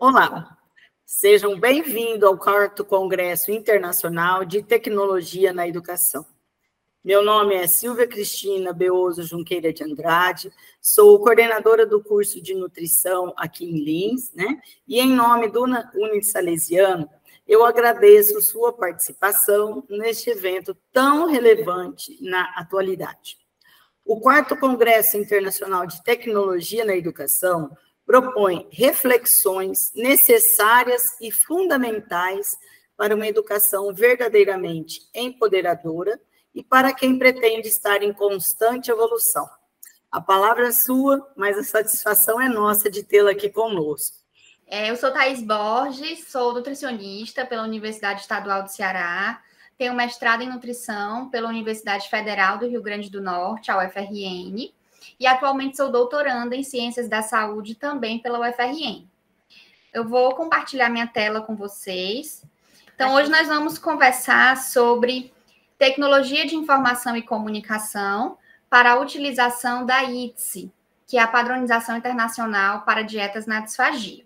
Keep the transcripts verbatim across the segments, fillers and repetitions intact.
Olá, sejam bem-vindos ao quarto Congresso Internacional de Tecnologia na Educação. Meu nome é Silvia Cristina Beoso Junqueira de Andrade, sou coordenadora do curso de nutrição aqui em Lins, né? E em nome do Unisalesiano, eu agradeço sua participação neste evento tão relevante na atualidade. O quarto Congresso Internacional de Tecnologia na Educação propõe reflexões necessárias e fundamentais para uma educação verdadeiramente empoderadora e para quem pretende estar em constante evolução. A palavra é sua, mas a satisfação é nossa de tê-la aqui conosco. É, eu sou Thaís Borges, sou nutricionista pela Universidade Estadual do Ceará, tenho mestrado em nutrição pela Universidade Federal do Rio Grande do Norte, a U F R N, e atualmente sou doutoranda em Ciências da Saúde também pela U F R N. Eu vou compartilhar minha tela com vocês. Então, hoje nós vamos conversar sobre tecnologia de informação e comunicação para a utilização da I T S E, que é a Padronização Internacional para Dietas na Disfagia.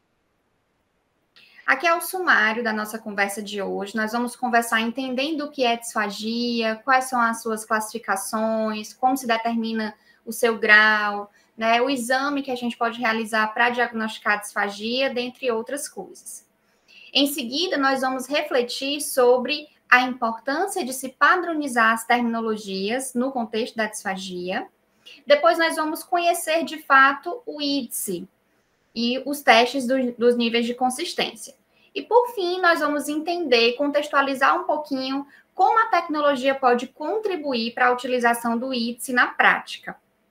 Aqui é o sumário da nossa conversa de hoje. Nós vamos conversar entendendo o que é disfagia, quais são as suas classificações, como se determina o seu grau, né, o exame que a gente pode realizar para diagnosticar a disfagia, dentre outras coisas. Em seguida, nós vamos refletir sobre a importância de se padronizar as terminologias no contexto da disfagia. Depois, nós vamos conhecer, de fato, o I T S E e os testes do, dos níveis de consistência. E, por fim, nós vamos entender, contextualizar um pouquinho como a tecnologia pode contribuir para a utilização do I T S E na prática.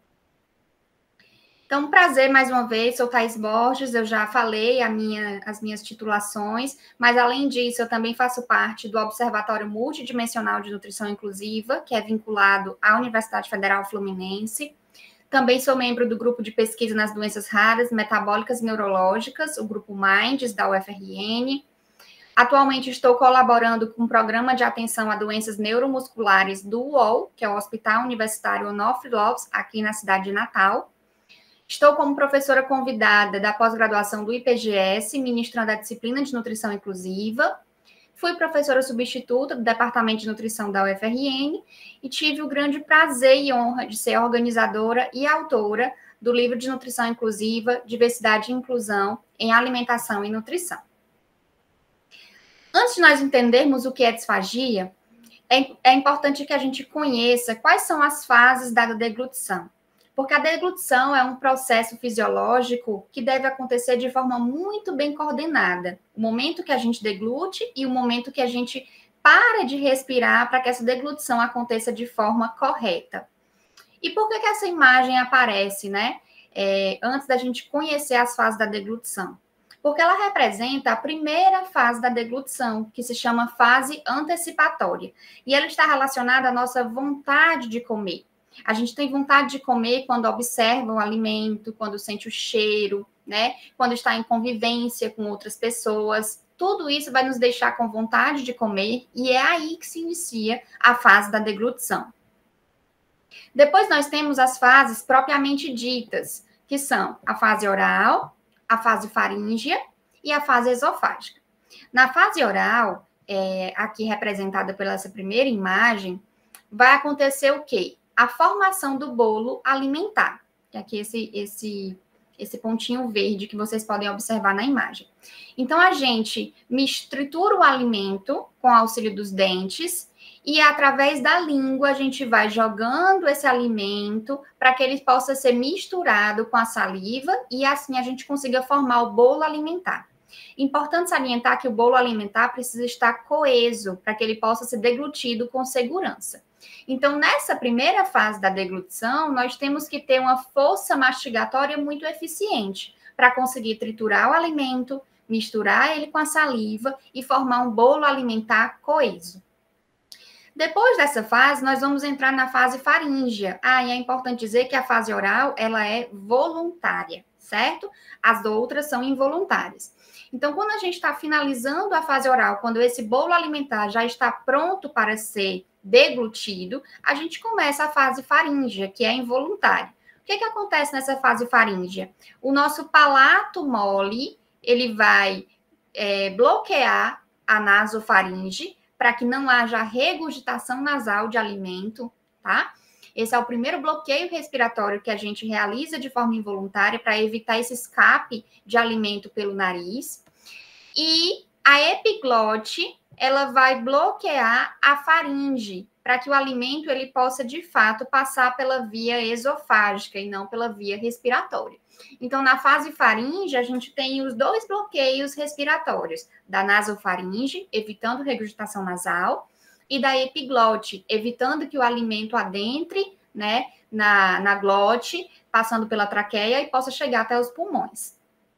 Então, prazer mais uma vez, sou Thaís Borges, eu já falei a minha, as minhas titulações, mas além disso, eu também faço parte do Observatório Multidimensional de Nutrição Inclusiva, que é vinculado à Universidade Federal Fluminense. Também sou membro do grupo de pesquisa nas doenças raras, metabólicas e neurológicas, o grupo MINDS, da U F R N. Atualmente estou colaborando com o Programa de Atenção a Doenças Neuromusculares do U O L, que é o Hospital Universitário Onofre Lopes, aqui na cidade de Natal. Estou como professora convidada da pós-graduação do I P G S, ministrando a disciplina de Nutrição Inclusiva. Fui professora substituta do Departamento de Nutrição da U F R N e tive o grande prazer e honra de ser organizadora e autora do livro de Nutrição Inclusiva, Diversidade e Inclusão em Alimentação e Nutrição. Antes de nós entendermos o que é disfagia, é, é importante que a gente conheça quais são as fases da deglutição. Porque a deglutição é um processo fisiológico que deve acontecer de forma muito bem coordenada. O momento que a gente deglute e o momento que a gente para de respirar para que essa deglutição aconteça de forma correta. E por que que essa imagem aparece, né? É, antes da gente conhecer as fases da deglutição? Porque ela representa a primeira fase da deglutição, que se chama fase antecipatória. E ela está relacionada à nossa vontade de comer. A gente tem vontade de comer quando observa o alimento, quando sente o cheiro, né? Quando está em convivência com outras pessoas. Tudo isso vai nos deixar com vontade de comer e é aí que se inicia a fase da deglutição. Depois nós temos as fases propriamente ditas, que são a fase oral, a fase faríngea e a fase esofágica. Na fase oral, é, aqui representada pela essa primeira imagem, vai acontecer o quê? A formação do bolo alimentar, que aqui esse, esse, esse pontinho verde que vocês podem observar na imagem. Então, a gente tritura o alimento com auxílio dos dentes e, através da língua, a gente vai jogando esse alimento para que ele possa ser misturado com a saliva e, assim, a gente consiga formar o bolo alimentar. Importante salientar que o bolo alimentar precisa estar coeso para que ele possa ser deglutido com segurança. Então, nessa primeira fase da deglutição, nós temos que ter uma força mastigatória muito eficiente para conseguir triturar o alimento, misturar ele com a saliva e formar um bolo alimentar coeso. Depois dessa fase, nós vamos entrar na fase faríngea. Ah, e é importante dizer que a fase oral, ela é voluntária, certo? As outras são involuntárias. Então, quando a gente está finalizando a fase oral, quando esse bolo alimentar já está pronto para ser deglutido, a gente começa a fase faríngea, que é involuntária. O que que acontece nessa fase faríngea? O nosso palato mole, ele vai é, bloquear a nasofaringe para que não haja regurgitação nasal de alimento, tá? Esse é o primeiro bloqueio respiratório que a gente realiza de forma involuntária para evitar esse escape de alimento pelo nariz. E a epiglote, ela vai bloquear a faringe, para que o alimento ele possa, de fato, passar pela via esofágica e não pela via respiratória. Então, na fase faringe, a gente tem os dois bloqueios respiratórios, da nasofaringe, evitando regurgitação nasal, e da epiglote, evitando que o alimento adentre, né, na, na glote, passando pela traqueia e possa chegar até os pulmões.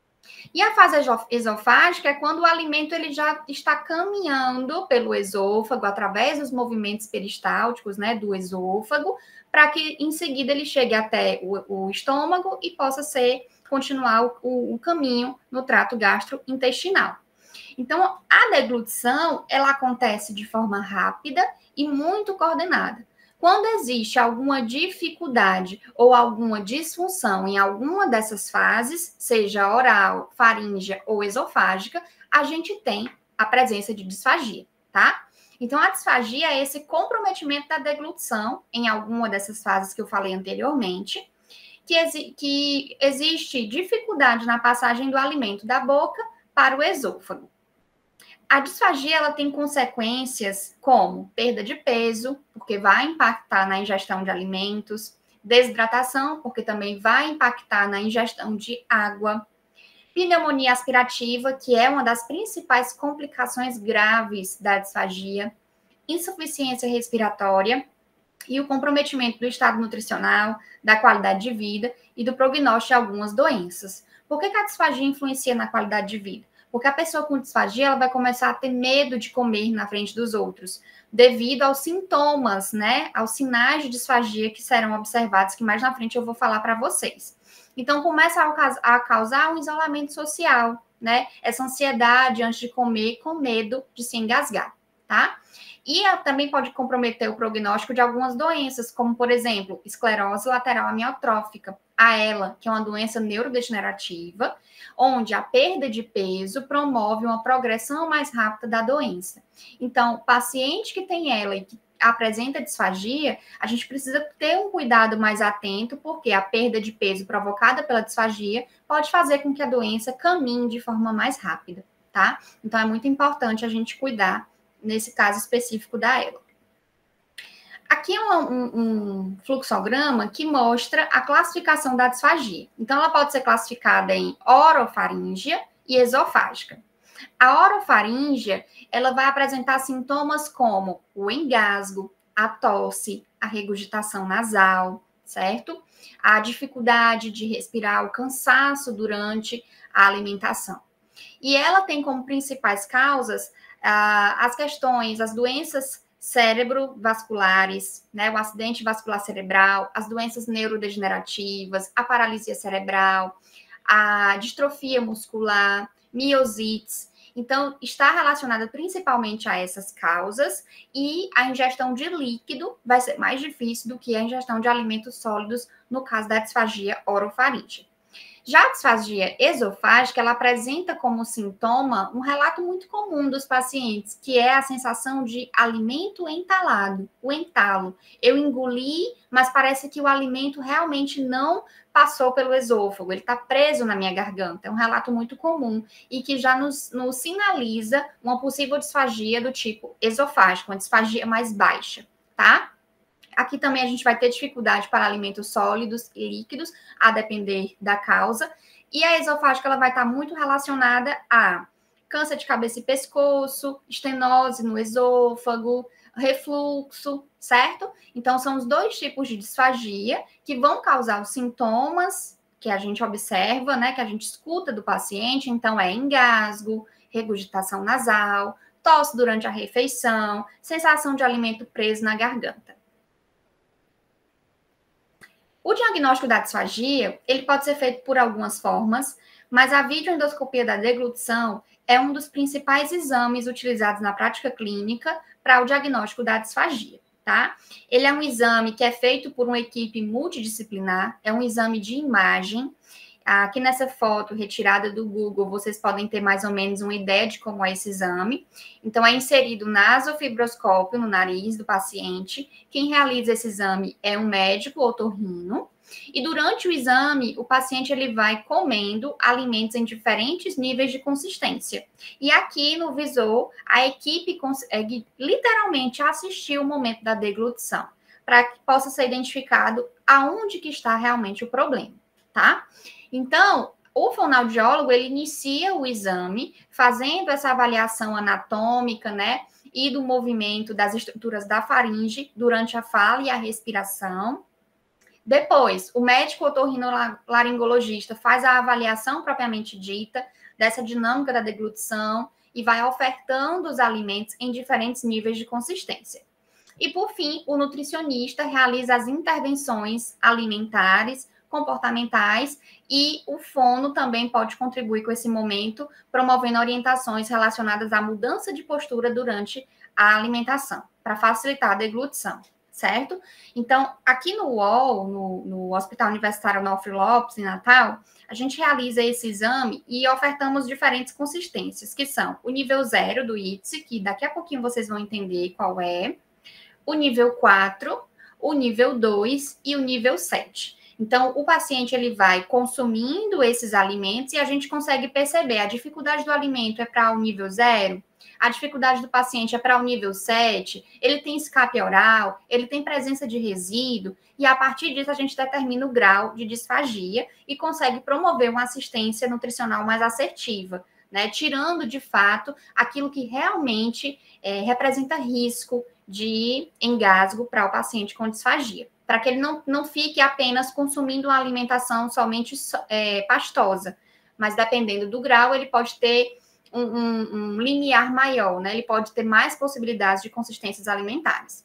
E a fase esofágica é quando o alimento ele já está caminhando pelo esôfago, através dos movimentos peristálticos, né, do esôfago, para que em seguida ele chegue até o, o estômago e possa ser, continuar o, o caminho no trato gastrointestinal. Então, a deglutição, ela acontece de forma rápida e muito coordenada. Quando existe alguma dificuldade ou alguma disfunção em alguma dessas fases, seja oral, faríngea ou esofágica, a gente tem a presença de disfagia, tá? Então, a disfagia é esse comprometimento da deglutição em alguma dessas fases que eu falei anteriormente, que, exi- que existe dificuldade na passagem do alimento da boca para o esôfago. A disfagia ela tem consequências como perda de peso, porque vai impactar na ingestão de alimentos, desidratação, porque também vai impactar na ingestão de água, pneumonia aspirativa, que é uma das principais complicações graves da disfagia, insuficiência respiratória e o comprometimento do estado nutricional, da qualidade de vida e do prognóstico de algumas doenças. Por que que a disfagia influencia na qualidade de vida? Porque a pessoa com disfagia ela vai começar a ter medo de comer na frente dos outros, devido aos sintomas, né, aos sinais de disfagia que serão observados, que mais na frente eu vou falar para vocês. Então, começa a causar um isolamento social, né, essa ansiedade antes de comer, com medo de se engasgar, tá? E também pode comprometer o prognóstico de algumas doenças, como, por exemplo, esclerose lateral amiotrófica, a ELA, que é uma doença neurodegenerativa, onde a perda de peso promove uma progressão mais rápida da doença. Então, o paciente que tem ELA e que apresenta disfagia, a gente precisa ter um cuidado mais atento, porque a perda de peso provocada pela disfagia pode fazer com que a doença caminhe de forma mais rápida, tá? Então, é muito importante a gente cuidar nesse caso específico da ELA. Aqui é um, um, um fluxograma que mostra a classificação da disfagia. Então, ela pode ser classificada em orofaríngea e esofágica. A orofaríngea, ela vai apresentar sintomas como o engasgo, a tosse, a regurgitação nasal, certo? A dificuldade de respirar, o cansaço durante a alimentação. E ela tem como principais causas ah, as questões, as doenças cerebrovasculares, né, o acidente vascular cerebral, as doenças neurodegenerativas, a paralisia cerebral, a distrofia muscular, miosites. Então, está relacionada principalmente a essas causas e a ingestão de líquido vai ser mais difícil do que a ingestão de alimentos sólidos no caso da disfagia orofaríngea. Já a disfagia esofágica, ela apresenta como sintoma um relato muito comum dos pacientes, que é a sensação de alimento entalado, o entalo. Eu engoli, mas parece que o alimento realmente não passou pelo esôfago, ele está preso na minha garganta. É um relato muito comum e que já nos, nos sinaliza uma possível disfagia do tipo esofágica, uma disfagia mais baixa, tá? Aqui também a gente vai ter dificuldade para alimentos sólidos e líquidos, a depender da causa. E a esofágica ela vai estar muito relacionada a câncer de cabeça e pescoço, estenose no esôfago, refluxo, certo? Então, são os dois tipos de disfagia que vão causar os sintomas que a gente observa, né, que a gente escuta do paciente. Então, é engasgo, regurgitação nasal, tosse durante a refeição, sensação de alimento preso na garganta. O diagnóstico da disfagia, ele pode ser feito por algumas formas, mas a videoendoscopia da deglutição é um dos principais exames utilizados na prática clínica para o diagnóstico da disfagia, tá? Ele é um exame que é feito por uma equipe multidisciplinar, é um exame de imagem. Aqui nessa foto retirada do Google, vocês podem ter mais ou menos uma ideia de como é esse exame. Então, é inserido nasofibroscópio no nariz do paciente. Quem realiza esse exame é um médico otorrino. E durante o exame, o paciente ele vai comendo alimentos em diferentes níveis de consistência. E aqui no visor, a equipe consegue literalmente assistir o momento da deglutição, para que possa ser identificado aonde que está realmente o problema, tá? Então, o fonoaudiólogo, ele inicia o exame fazendo essa avaliação anatômica, né, e do movimento das estruturas da faringe durante a fala e a respiração. Depois, o médico otorrinolaringologista faz a avaliação propriamente dita dessa dinâmica da deglutição e vai ofertando os alimentos em diferentes níveis de consistência. E, por fim, o nutricionista realiza as intervenções alimentares, comportamentais, e o fono também pode contribuir com esse momento, promovendo orientações relacionadas à mudança de postura durante a alimentação, para facilitar a deglutição, certo? Então, aqui no U O L, no, no Hospital Universitário Onofre Lopes, em Natal, a gente realiza esse exame e ofertamos diferentes consistências, que são o nível zero do I T S, que daqui a pouquinho vocês vão entender qual é, o nível quatro, o nível dois e o nível sete. Então, o paciente ele vai consumindo esses alimentos e a gente consegue perceber a dificuldade do alimento é para o nível zero, a dificuldade do paciente é para o nível sete, ele tem escape oral, ele tem presença de resíduo, e a partir disso a gente determina o grau de disfagia e consegue promover uma assistência nutricional mais assertiva, né? Tirando, de fato, aquilo que realmente é, representa risco de engasgo para o paciente com disfagia, para que ele não, não fique apenas consumindo uma alimentação somente é, pastosa, mas dependendo do grau, ele pode ter um, um, um limiar maior, né? Ele pode ter mais possibilidades de consistências alimentares.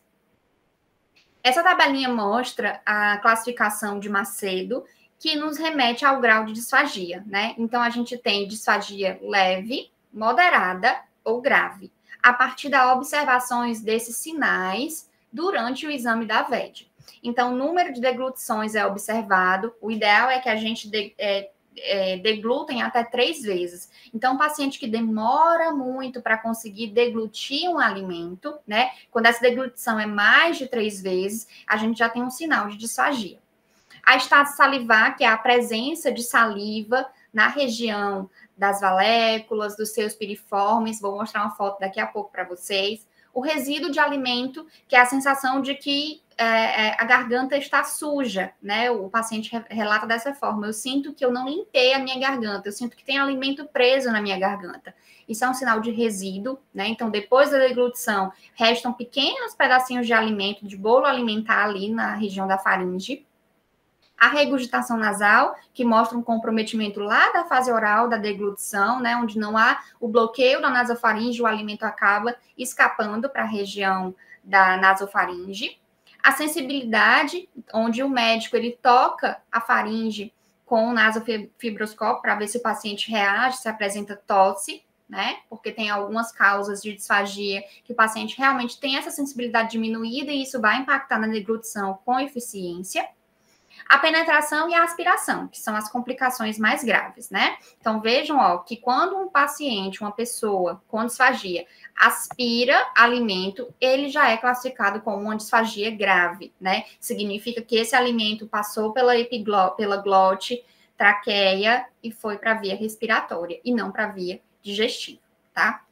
Essa tabelinha mostra a classificação de Macedo, que nos remete ao grau de disfagia, né? Então, a gente tem disfagia leve, moderada ou grave, a partir das observações desses sinais durante o exame da V E D. Então, o número de deglutições é observado. O ideal é que a gente de, é, é, deglutem até três vezes. Então, um paciente que demora muito para conseguir deglutir um alimento, né? Quando essa deglutição é mais de três vezes, a gente já tem um sinal de disfagia. A estase salivar, que é a presença de saliva na região das valéculas, dos seus piriformes, vou mostrar uma foto daqui a pouco para vocês. O resíduo de alimento, que é a sensação de que é, a garganta está suja, né? O paciente relata dessa forma: eu sinto que eu não limpei a minha garganta, eu sinto que tem alimento preso na minha garganta. Isso é um sinal de resíduo, né? Então, depois da deglutição, restam pequenos pedacinhos de alimento, de bolo alimentar ali na região da faringe. A regurgitação nasal, que mostra um comprometimento lá da fase oral da deglutição, né, onde não há o bloqueio da nasofaringe, o alimento acaba escapando para a região da nasofaringe. A sensibilidade, onde o médico ele toca a faringe com o nasofibroscópio para ver se o paciente reage, se apresenta tosse, né, porque tem algumas causas de disfagia que o paciente realmente tem essa sensibilidade diminuída e isso vai impactar na deglutição com eficiência. A penetração e a aspiração, que são as complicações mais graves, né? Então, vejam, ó, que quando um paciente, uma pessoa com disfagia, aspira alimento, ele já é classificado como uma disfagia grave, né? Significa que esse alimento passou pela epiglo- pela glote, traqueia e foi para a via respiratória, e não para a via digestiva, tá?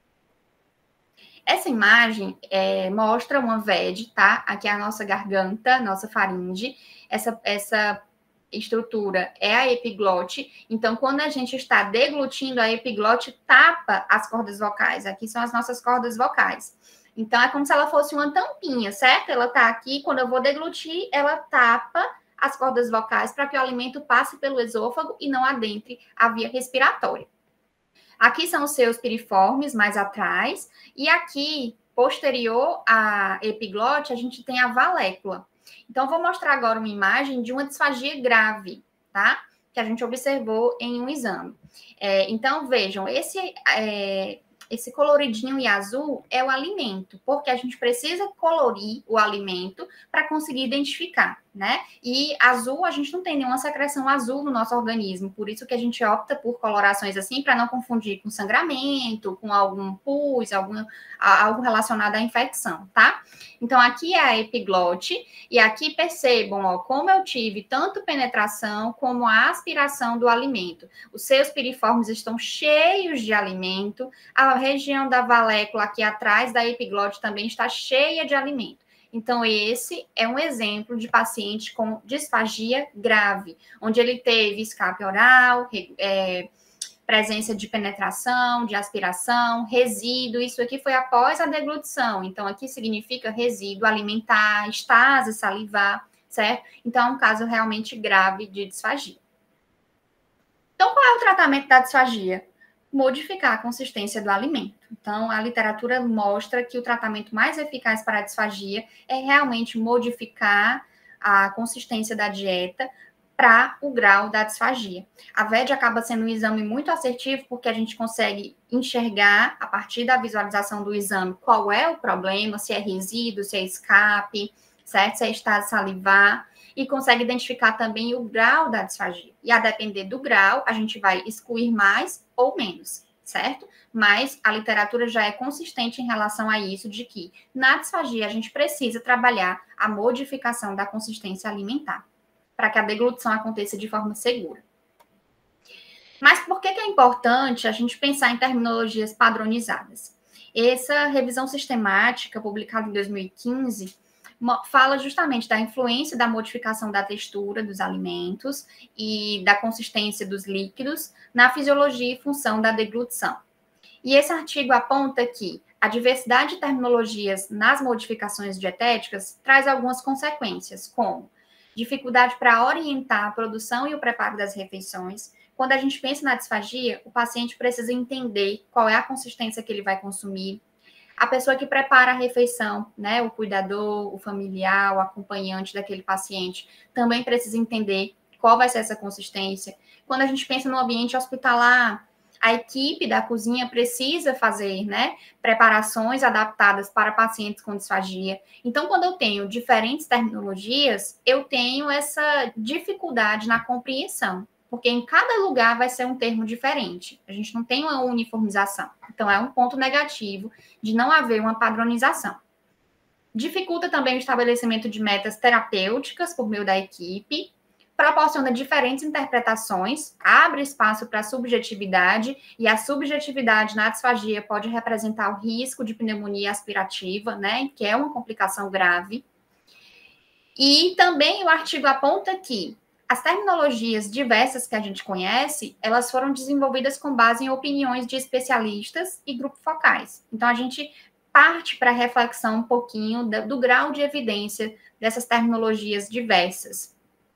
Essa imagem é, mostra uma V E D, tá? Aqui é a nossa garganta, nossa faringe. Essa, essa estrutura é a epiglote. Então, quando a gente está deglutindo, a epiglote tapa as cordas vocais. Aqui são as nossas cordas vocais. Então, é como se ela fosse uma tampinha, certo? Ela está aqui, quando eu vou deglutir, ela tapa as cordas vocais para que o alimento passe pelo esôfago e não adentre a via respiratória. Aqui são os seus piriformes, mais atrás, e aqui, posterior à epiglote, a gente tem a valécula. Então, vou mostrar agora uma imagem de uma disfagia grave, tá? Que a gente observou em um exame. É, então, vejam, esse, é, esse coloridinho e azul é o alimento, porque a gente precisa colorir o alimento para conseguir identificar, né? E azul, a gente não tem nenhuma secreção azul no nosso organismo, por isso que a gente opta por colorações assim, para não confundir com sangramento, com algum pus, algum, algo relacionado à infecção, tá? Então, aqui é a epiglote, e aqui percebam, ó, como eu tive tanto penetração como a aspiração do alimento. Os seus piriformes estão cheios de alimento, a região da valécula aqui atrás da epiglote também está cheia de alimento. Então, esse é um exemplo de paciente com disfagia grave, onde ele teve escape oral, é, presença de penetração, de aspiração, resíduo, isso aqui foi após a deglutição, então aqui significa resíduo alimentar, estase salivar, certo? Então é um caso realmente grave de disfagia. Então qual é o tratamento da disfagia? Modificar a consistência do alimento. Então a literatura mostra que o tratamento mais eficaz para a disfagia é realmente modificar a consistência da dieta para o grau da disfagia. A V E D acaba sendo um exame muito assertivo porque a gente consegue enxergar, a partir da visualização do exame, qual é o problema, se é resíduo, se é escape, certo? Se é estase salivar, e consegue identificar também o grau da disfagia. E a depender do grau, a gente vai excluir mais ou menos, certo? Mas a literatura já é consistente em relação a isso, de que na disfagia a gente precisa trabalhar a modificação da consistência alimentar, para que a deglutição aconteça de forma segura. Mas por que que é importante a gente pensar em terminologias padronizadas? Essa revisão sistemática, publicada em dois mil e quinze, fala justamente da influência da modificação da textura dos alimentos e da consistência dos líquidos na fisiologia e função da deglutição. E esse artigo aponta que a diversidade de terminologias nas modificações dietéticas traz algumas consequências, como dificuldade para orientar a produção e o preparo das refeições. Quando a gente pensa na disfagia, o paciente precisa entender qual é a consistência que ele vai consumir. A pessoa que prepara a refeição, né, o cuidador, o familiar, o acompanhante daquele paciente, também precisa entender qual vai ser essa consistência. Quando a gente pensa no ambiente hospitalar, a equipe da cozinha precisa fazer, né, preparações adaptadas para pacientes com disfagia. Então, quando eu tenho diferentes terminologias, eu tenho essa dificuldade na compreensão, porque em cada lugar vai ser um termo diferente. A gente não tem uma uniformização. Então, é um ponto negativo de não haver uma padronização. Dificulta também o estabelecimento de metas terapêuticas por meio da equipe, proporciona diferentes interpretações, abre espaço para a subjetividade, e a subjetividade na disfagia pode representar o risco de pneumonia aspirativa, né, que é uma complicação grave. E também o artigo aponta que as terminologias diversas que a gente conhece, elas foram desenvolvidas com base em opiniões de especialistas e grupos focais. Então, a gente parte para a reflexão um pouquinho do, do grau de evidência dessas terminologias diversas.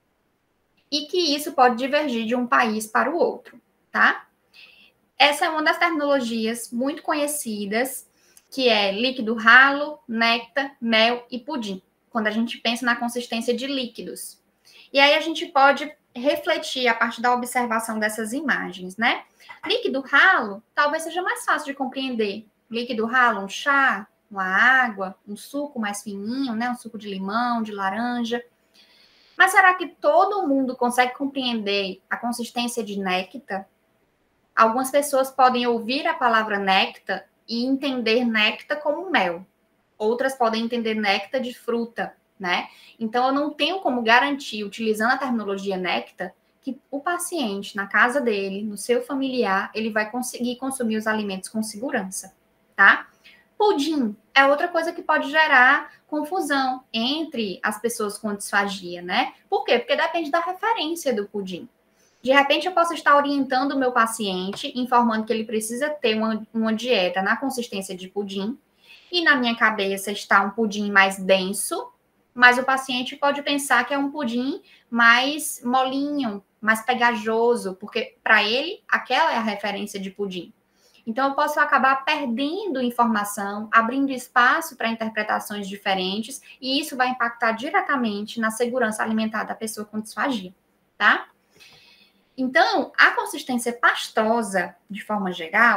E que isso pode divergir de um país para o outro, tá? Essa é uma das terminologias muito conhecidas, que é líquido ralo, néctar, mel e pudim, quando a gente pensa na consistência de líquidos. E aí a gente pode refletir a partir da observação dessas imagens, né? Líquido ralo talvez seja mais fácil de compreender. Líquido ralo, um chá, uma água, um suco mais fininho, né? Um suco de limão, de laranja. Mas será que todo mundo consegue compreender a consistência de néctar? Algumas pessoas podem ouvir a palavra néctar e entender néctar como mel. Outras podem entender néctar de fruta, né? Então, eu não tenho como garantir, utilizando a terminologia néctar, que o paciente, na casa dele, no seu familiar, ele vai conseguir consumir os alimentos com segurança, tá? Pudim é outra coisa que pode gerar confusão entre as pessoas com disfagia, né? Por quê? Porque depende da referência do pudim. De repente, eu posso estar orientando o meu paciente, informando que ele precisa ter uma, uma dieta na consistência de pudim, e na minha cabeça está um pudim mais denso, mas o paciente pode pensar que é um pudim mais molinho, mais pegajoso, porque para ele aquela é a referência de pudim. Então, eu posso acabar perdendo informação, abrindo espaço para interpretações diferentes, e isso vai impactar diretamente na segurança alimentar da pessoa com disfagia, tá? Então, a consistência pastosa, de forma geral,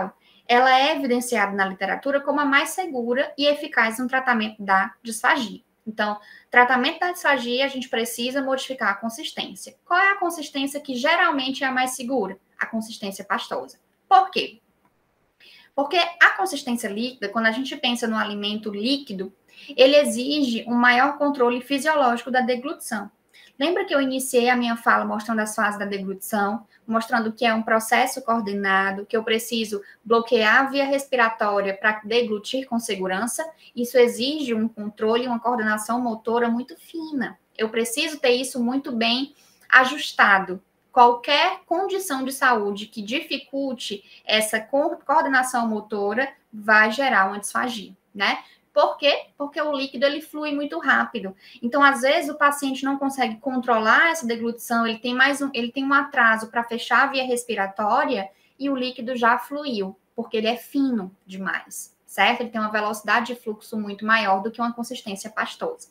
ela é evidenciada na literatura como a mais segura e eficaz no tratamento da disfagia. Então, tratamento da disfagia, a gente precisa modificar a consistência. Qual é a consistência que geralmente é a mais segura? A consistência pastosa. Por quê? Porque a consistência líquida, quando a gente pensa no alimento líquido, ele exige um maior controle fisiológico da deglutição. Lembra que eu iniciei a minha fala mostrando as fases da deglutição, mostrando que é um processo coordenado, que eu preciso bloquear a via respiratória para deglutir com segurança? Isso exige um controle, uma coordenação motora muito fina. Eu preciso ter isso muito bem ajustado. Qualquer condição de saúde que dificulte essa coordenação motora vai gerar uma disfagia, né? Por quê? Porque o líquido ele flui muito rápido. Então, às vezes, o paciente não consegue controlar essa deglutição, ele tem mais um, ele tem um atraso para fechar a via respiratória e o líquido já fluiu, porque ele é fino demais, certo? Ele tem uma velocidade de fluxo muito maior do que uma consistência pastosa.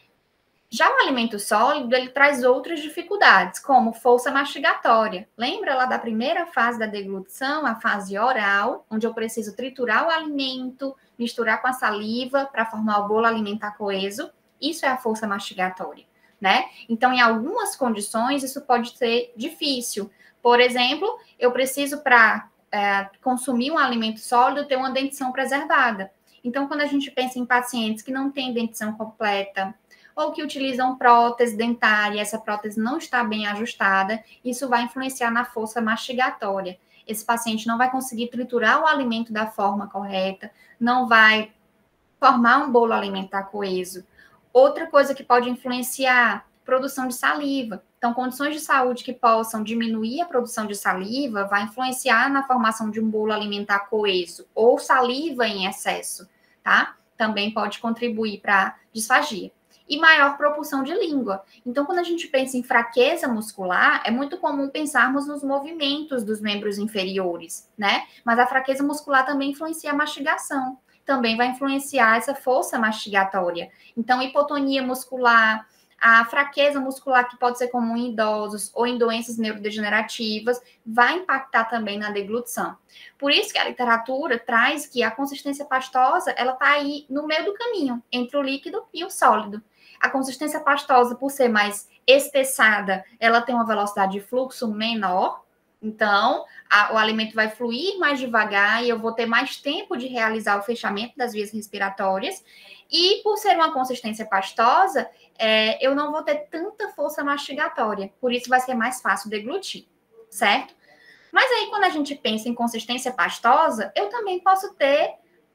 Já o alimento sólido, ele traz outras dificuldades, como força mastigatória. Lembra lá da primeira fase da deglutição, a fase oral, onde eu preciso triturar o alimento, misturar com a saliva para formar o bolo alimentar coeso? Isso é a força mastigatória, né? Então, em algumas condições, isso pode ser difícil. Por exemplo, eu preciso, para é, consumir um alimento sólido, ter uma dentição preservada. Então, quando a gente pensa em pacientes que não têm dentição completa, ou que utilizam prótese dentária, essa prótese não está bem ajustada, isso vai influenciar na força mastigatória. Esse paciente não vai conseguir triturar o alimento da forma correta, não vai formar um bolo alimentar coeso. Outra coisa que pode influenciar, produção de saliva. Então, condições de saúde que possam diminuir a produção de saliva vai influenciar na formação de um bolo alimentar coeso, ou saliva em excesso, tá? Também pode contribuir para a disfagia. E maior propulsão de língua. Então, quando a gente pensa em fraqueza muscular, é muito comum pensarmos nos movimentos dos membros inferiores, né? Mas a fraqueza muscular também influencia a mastigação, também vai influenciar essa força mastigatória. Então, hipotonia muscular, a fraqueza muscular que pode ser comum em idosos ou em doenças neurodegenerativas, vai impactar também na deglutição. Por isso que a literatura traz que a consistência pastosa, ela está aí no meio do caminho, entre o líquido e o sólido. A consistência pastosa, por ser mais espessada, ela tem uma velocidade de fluxo menor, então a, o alimento vai fluir mais devagar e eu vou ter mais tempo de realizar o fechamento das vias respiratórias. E por ser uma consistência pastosa, é, eu não vou ter tanta força mastigatória, por isso vai ser mais fácil deglutir, certo? Mas aí, quando a gente pensa em consistência pastosa, eu também posso ter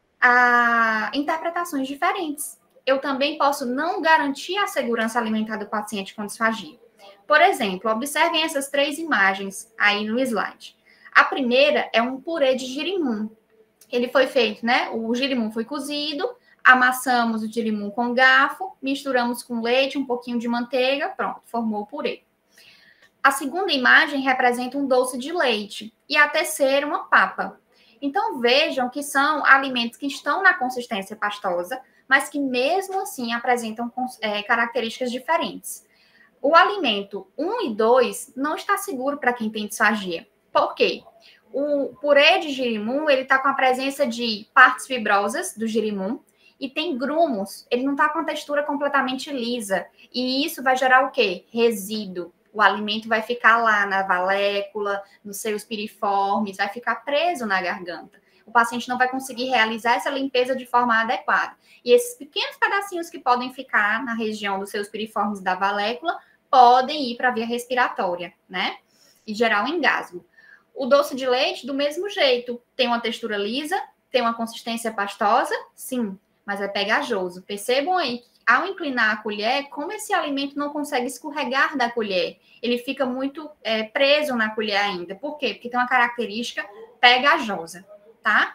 a, interpretações diferentes. Eu também posso não garantir a segurança alimentar do paciente com disfagia. Por exemplo, observem essas três imagens aí no slide. A primeira é um purê de girimum. Ele foi feito, né? O girimum foi cozido, amassamos o girimum com garfo, misturamos com leite, um pouquinho de manteiga, pronto, formou o purê. A segunda imagem representa um doce de leite e a terceira uma papa. Então, vejam que são alimentos que estão na consistência pastosa, mas que mesmo assim apresentam é, características diferentes. O alimento um e dois não está seguro para quem tem disfagia. Por quê? O purê de girimum, ele está com a presença de partes fibrosas do girimum e tem grumos. Ele não está com a textura completamente lisa. E isso vai gerar o quê? Resíduo. O alimento vai ficar lá na valécula, nos seus piriformes, vai ficar preso na garganta. O paciente não vai conseguir realizar essa limpeza de forma adequada. E esses pequenos pedacinhos que podem ficar na região dos seus piriformes da valécula podem ir para a via respiratória, né? E gerar um engasgo. O doce de leite, do mesmo jeito, tem uma textura lisa, tem uma consistência pastosa, sim, mas é pegajoso. Percebam aí que, ao inclinar a colher, como esse alimento não consegue escorregar da colher. Ele fica muito é, preso na colher ainda. Por quê? Porque tem uma característica pegajosa, tá?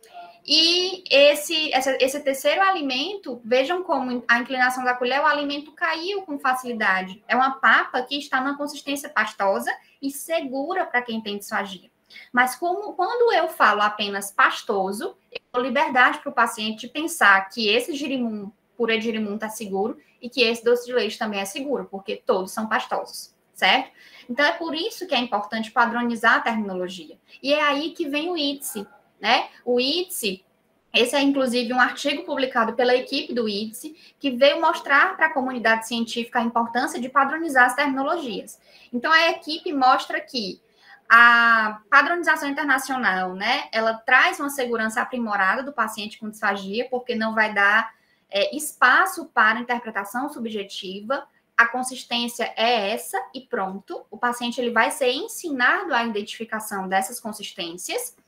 E esse, esse, esse terceiro alimento, vejam como a inclinação da colher, o alimento caiu com facilidade. É uma papa que está numa consistência pastosa e segura para quem tem disfagia. Mas como, quando eu falo apenas pastoso, eu dou liberdade para o paciente de pensar que esse girimum, purê de girimum está seguro e que esse doce de leite também é seguro, porque todos são pastosos, certo? Então, é por isso que é importante padronizar a terminologia. E é aí que vem o I D S E. né? O I D S, esse é inclusive um artigo publicado pela equipe do I D S, que veio mostrar para a comunidade científica a importância de padronizar as terminologias. Então, a equipe mostra que a padronização internacional, né, ela traz uma segurança aprimorada do paciente com disfagia, porque não vai dar é, espaço para interpretação subjetiva. A consistência é essa e pronto. O paciente ele vai ser ensinado a identificação dessas consistências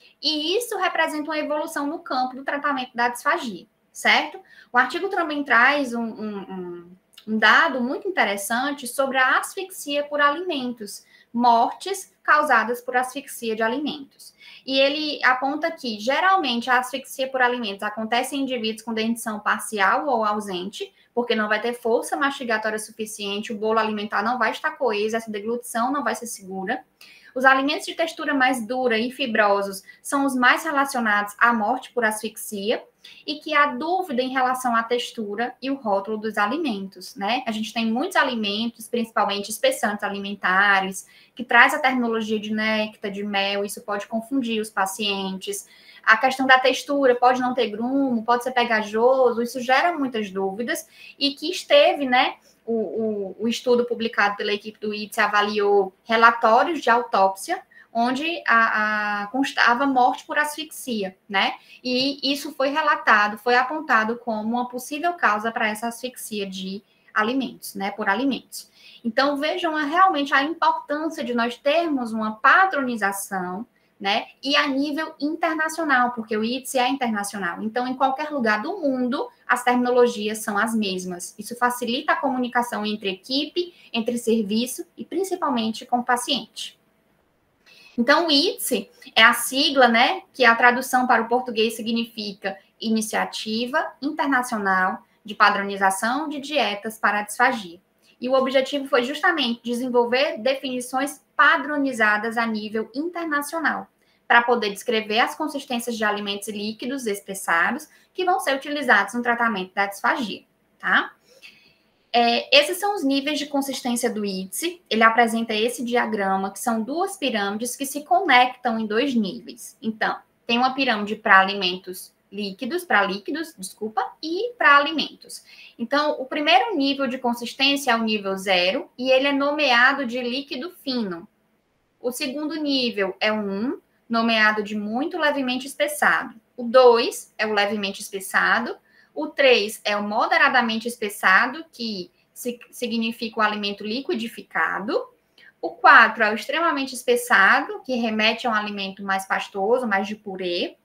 e isso representa uma evolução no campo do tratamento da disfagia, certo? O artigo também traz um, um, um, um dado muito interessante sobre a asfixia por alimentos, mortes causadas por asfixia de alimentos. E ele aponta que, geralmente, a asfixia por alimentos acontece em indivíduos com dentição parcial ou ausente, porque não vai ter força mastigatória suficiente, o bolo alimentar não vai estar coeso, essa deglutição não vai ser segura. Os alimentos de textura mais dura e fibrosos são os mais relacionados à morte por asfixia e que há dúvida em relação à textura e o rótulo dos alimentos, né? A gente tem muitos alimentos, principalmente espessantes alimentares, que traz a terminologia de néctar, de mel, isso pode confundir os pacientes. A questão da textura pode não ter grumo, pode ser pegajoso, isso gera muitas dúvidas e que esteve, né? O, o, o estudo publicado pela equipe do I D S avaliou relatórios de autópsia, onde a, a, constava morte por asfixia, né? E isso foi relatado, foi apontado como uma possível causa para essa asfixia de alimentos, né? Por alimentos. Então, vejam realmente a importância de nós termos uma padronização, né? E a nível internacional, porque o I D S é internacional. Então, em qualquer lugar do mundo, as terminologias são as mesmas. Isso facilita a comunicação entre equipe, entre serviço e principalmente com o paciente. Então, o I D S é a sigla, né? Que a tradução para o português significa Iniciativa Internacional de Padronização de Dietas para a Disfagia. E o objetivo foi justamente desenvolver definições padronizadas a nível internacional, para poder descrever as consistências de alimentos líquidos espessados que vão ser utilizados no tratamento da disfagia, tá? É, esses são os níveis de consistência do I D S. Ele apresenta esse diagrama, que são duas pirâmides que se conectam em dois níveis. Então, tem uma pirâmide para alimentos líquidos, para líquidos, desculpa, e para alimentos. Então, o primeiro nível de consistência é o nível zero, e ele é nomeado de líquido fino. O segundo nível é o um, nomeado de muito levemente espessado. O dois é o levemente espessado. O três é o moderadamente espessado, que significa o alimento liquidificado. O quatro é o extremamente espessado, que remete a um alimento mais pastoso, mais de purê.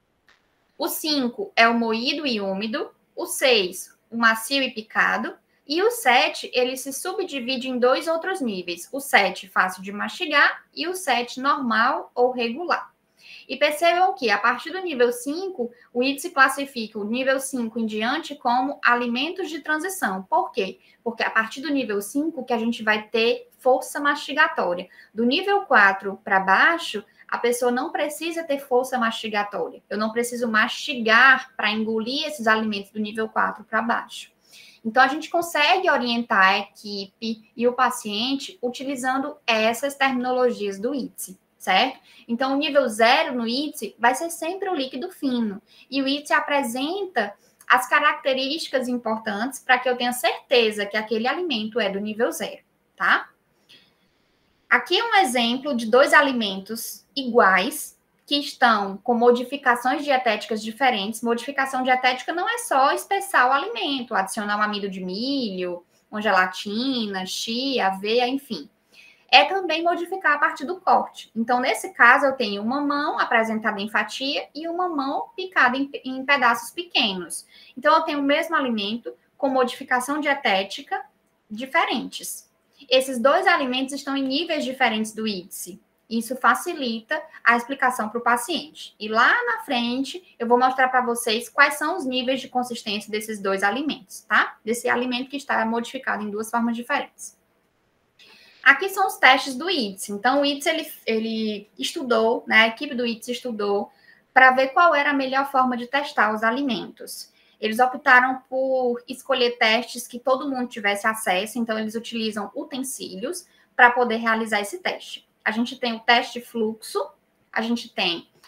O cinco é o moído e úmido. O seis, o macio e picado. E o sete, ele se subdivide em dois outros níveis. O sete, fácil de mastigar, e o sete, normal ou regular. E percebam que, a partir do nível cinco, o I D S classifica o nível cinco em diante como alimentos de transição. Por quê? Porque a partir do nível cinco que a gente vai ter força mastigatória. Do nível quatro para baixo, a pessoa não precisa ter força mastigatória. Eu não preciso mastigar para engolir esses alimentos do nível quatro para baixo. Então, a gente consegue orientar a equipe e o paciente utilizando essas terminologias do I D S, certo? Então, o nível zero no I D S vai ser sempre o líquido fino. E o I D S apresenta as características importantes para que eu tenha certeza que aquele alimento é do nível zero, tá? Aqui é um exemplo de dois alimentos iguais que estão com modificações dietéticas diferentes. Modificação dietética não é só espessar o alimento, adicionar um amido de milho, uma gelatina, chia, aveia, enfim. É também modificar a partir do corte. Então, nesse caso, eu tenho uma mão apresentada em fatia e uma mão picada em, em pedaços pequenos. Então, eu tenho o mesmo alimento com modificação dietética diferentes. Esses dois alimentos estão em níveis diferentes do I D S. Isso facilita a explicação para o paciente. E lá na frente, eu vou mostrar para vocês quais são os níveis de consistência desses dois alimentos, tá? Desse alimento que está modificado em duas formas diferentes. Aqui são os testes do I D S. Então, o I D S, ele, ele estudou, né? A equipe do I D S estudou para ver qual era a melhor forma de testar os alimentos. Eles optaram por escolher testes que todo mundo tivesse acesso, então eles utilizam utensílios para poder realizar esse teste. A gente tem o teste fluxo, a gente tem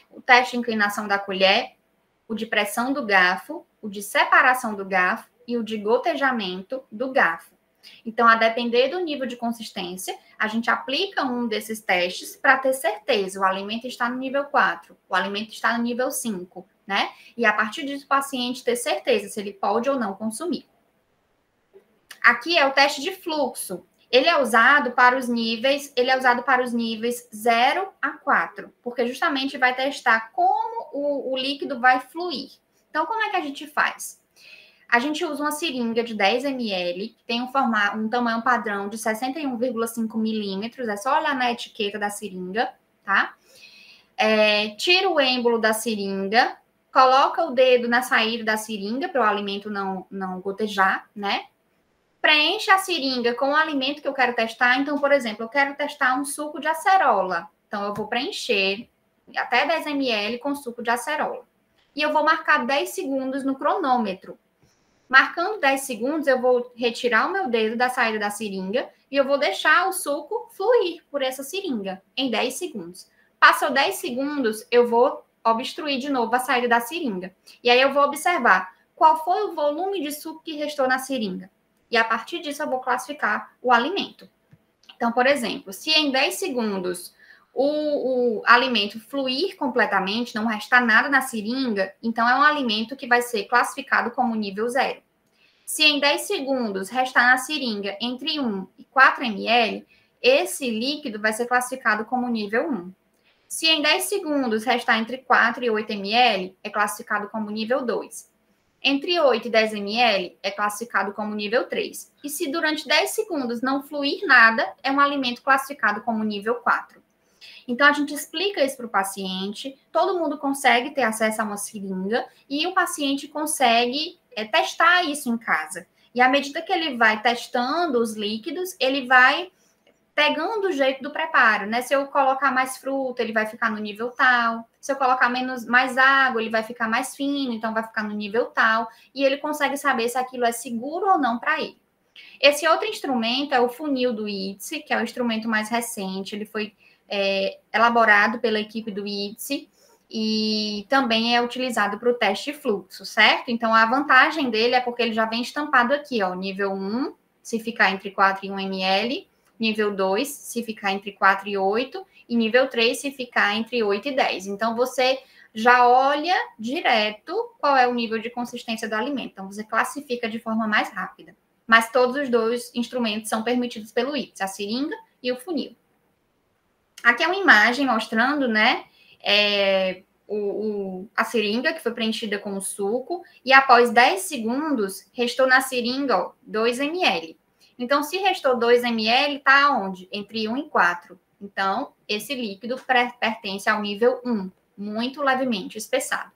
o teste de inclinação da colher, o de pressão do garfo, o de separação do garfo e o de gotejamento do garfo. Então, a depender do nível de consistência, a gente aplica um desses testes para ter certeza, o alimento está no nível quatro, o alimento está no nível cinco, né? E a partir disso, o paciente ter certeza se ele pode ou não consumir. Aqui é o teste de fluxo. Ele é usado para os níveis, ele é usado para os níveis zero a quatro, porque justamente vai testar como o, o líquido vai fluir. Então, como é que a gente faz? A gente usa uma seringa de dez mililitros, que tem um, formato, um tamanho padrão de sessenta e um vírgula cinco milímetros, é só olhar na etiqueta da seringa, tá? É, tira o êmbolo da seringa, coloca o dedo na saída da seringa para o alimento não, não gotejar, né? Preenche a seringa com o alimento que eu quero testar. Então, por exemplo, eu quero testar um suco de acerola. Então, eu vou preencher até dez mililitros com suco de acerola. E eu vou marcar dez segundos no cronômetro. Marcando dez segundos, eu vou retirar o meu dedo da saída da seringa e eu vou deixar o suco fluir por essa seringa em dez segundos. Passou dez segundos, eu vou obstruir de novo a saída da seringa. E aí eu vou observar qual foi o volume de suco que restou na seringa. E a partir disso eu vou classificar o alimento. Então, por exemplo, se em dez segundos o, o alimento fluir completamente, não restar nada na seringa, então é um alimento que vai ser classificado como nível zero. Se em dez segundos restar na seringa entre um e quatro mililitros, esse líquido vai ser classificado como nível um. Se em dez segundos restar entre quatro e oito mililitros, é classificado como nível dois. Entre oito e dez mililitros, é classificado como nível três. E se durante dez segundos não fluir nada, é um alimento classificado como nível quatro. Então, a gente explica isso para o paciente, todo mundo consegue ter acesso a uma seringa e o paciente consegue é, testar isso em casa. E à medida que ele vai testando os líquidos, ele vai pegando o jeito do preparo, né? Se eu colocar mais fruta, ele vai ficar no nível tal. Se eu colocar menos, mais água, ele vai ficar mais fino, então vai ficar no nível tal. E ele consegue saber se aquilo é seguro ou não para ele. Esse outro instrumento é o funil do I D S, que é o instrumento mais recente. Ele foi é, elaborado pela equipe do I D S e também é utilizado para o teste de fluxo, certo? Então, a vantagem dele é porque ele já vem estampado aqui, ó, nível um, se ficar entre quatro e um mililitros, nível dois, se ficar entre quatro e oito, e nível três, se ficar entre oito e dez. Então, você já olha direto qual é o nível de consistência do alimento. Então, você classifica de forma mais rápida. Mas todos os dois instrumentos são permitidos pelo I D S, a seringa e o funil. Aqui é uma imagem mostrando, né, é, o, o, a seringa que foi preenchida com o suco, e após dez segundos, restou na seringa, ó, dois mililitros. Então, se restou dois mililitros, está onde? Entre um e quatro. Então, esse líquido pertence ao nível um, muito levemente espessado.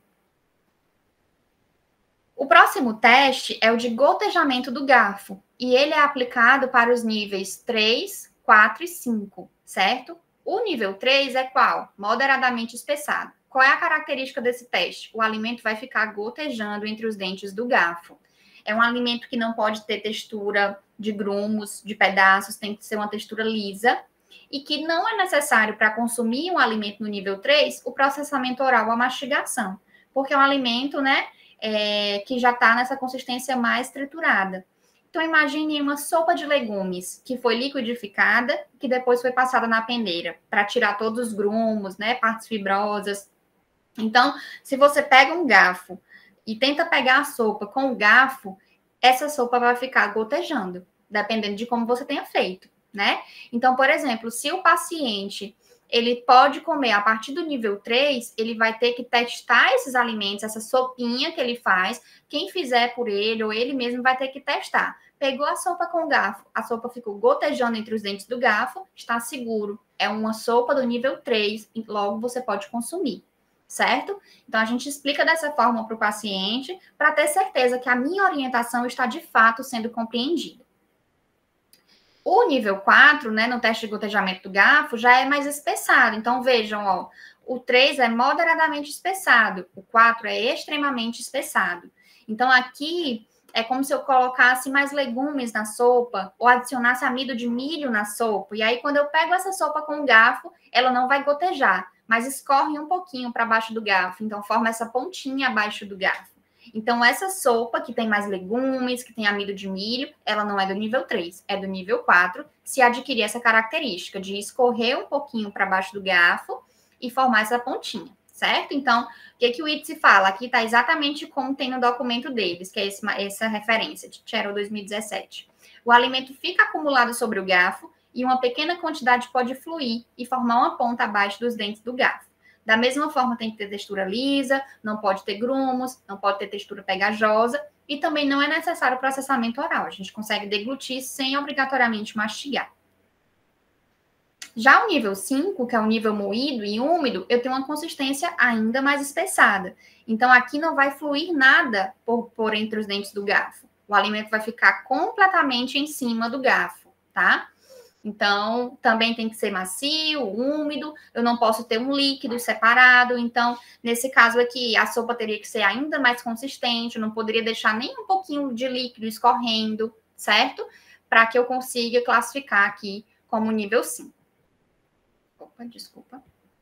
O próximo teste é o de gotejamento do garfo, e ele é aplicado para os níveis três, quatro e cinco, certo? O nível três é qual? Moderadamente espessado. Qual é a característica desse teste? O alimento vai ficar gotejando entre os dentes do garfo. É um alimento que não pode ter textura de grumos, de pedaços, tem que ser uma textura lisa, e que não é necessário para consumir um alimento no nível três o processamento oral ou a mastigação, porque é um alimento, né, é, que já está nessa consistência mais triturada. Então, imagine uma sopa de legumes que foi liquidificada, que depois foi passada na peneira, para tirar todos os grumos, né, partes fibrosas. Então, se você pega um garfo e tenta pegar a sopa com o garfo, essa sopa vai ficar gotejando, dependendo de como você tenha feito, né? Então, por exemplo, se o paciente ele pode comer a partir do nível três, ele vai ter que testar esses alimentos, essa sopinha que ele faz. Quem fizer por ele ou ele mesmo vai ter que testar. Pegou a sopa com o garfo, a sopa ficou gotejando entre os dentes do garfo, está seguro. É uma sopa do nível três, e logo você pode consumir, certo? Então, a gente explica dessa forma para o paciente, para ter certeza que a minha orientação está de fato sendo compreendida. O nível quatro, né, no teste de gotejamento do garfo, já é mais espessado. Então, vejam, ó, o três é moderadamente espessado, o quatro é extremamente espessado. Então, aqui é como se eu colocasse mais legumes na sopa ou adicionasse amido de milho na sopa. E aí, quando eu pego essa sopa com o garfo, ela não vai gotejar, mas escorre um pouquinho para baixo do garfo, então forma essa pontinha abaixo do garfo. Então, essa sopa que tem mais legumes, que tem amido de milho, ela não é do nível três, é do nível quatro, se adquirir essa característica de escorrer um pouquinho para baixo do garfo e formar essa pontinha, certo? Então, o que, que o I T S E fala? Aqui está exatamente como tem no documento deles, que é esse, essa referência, de Chero dois mil e dezessete. O alimento fica acumulado sobre o garfo e uma pequena quantidade pode fluir e formar uma ponta abaixo dos dentes do garfo. Da mesma forma, tem que ter textura lisa, não pode ter grumos, não pode ter textura pegajosa e também não é necessário processamento oral. A gente consegue deglutir sem obrigatoriamente mastigar. Já o nível cinco, que é o nível moído e úmido, eu tenho uma consistência ainda mais espessada. Então, aqui não vai fluir nada por, por entre os dentes do garfo. O alimento vai ficar completamente em cima do garfo, tá? Então, também tem que ser macio, úmido, eu não posso ter um líquido separado. Então, nesse caso aqui, a sopa teria que ser ainda mais consistente, eu não poderia deixar nem um pouquinho de líquido escorrendo, certo? Para que eu consiga classificar aqui como nível cinco. Opa, desculpa.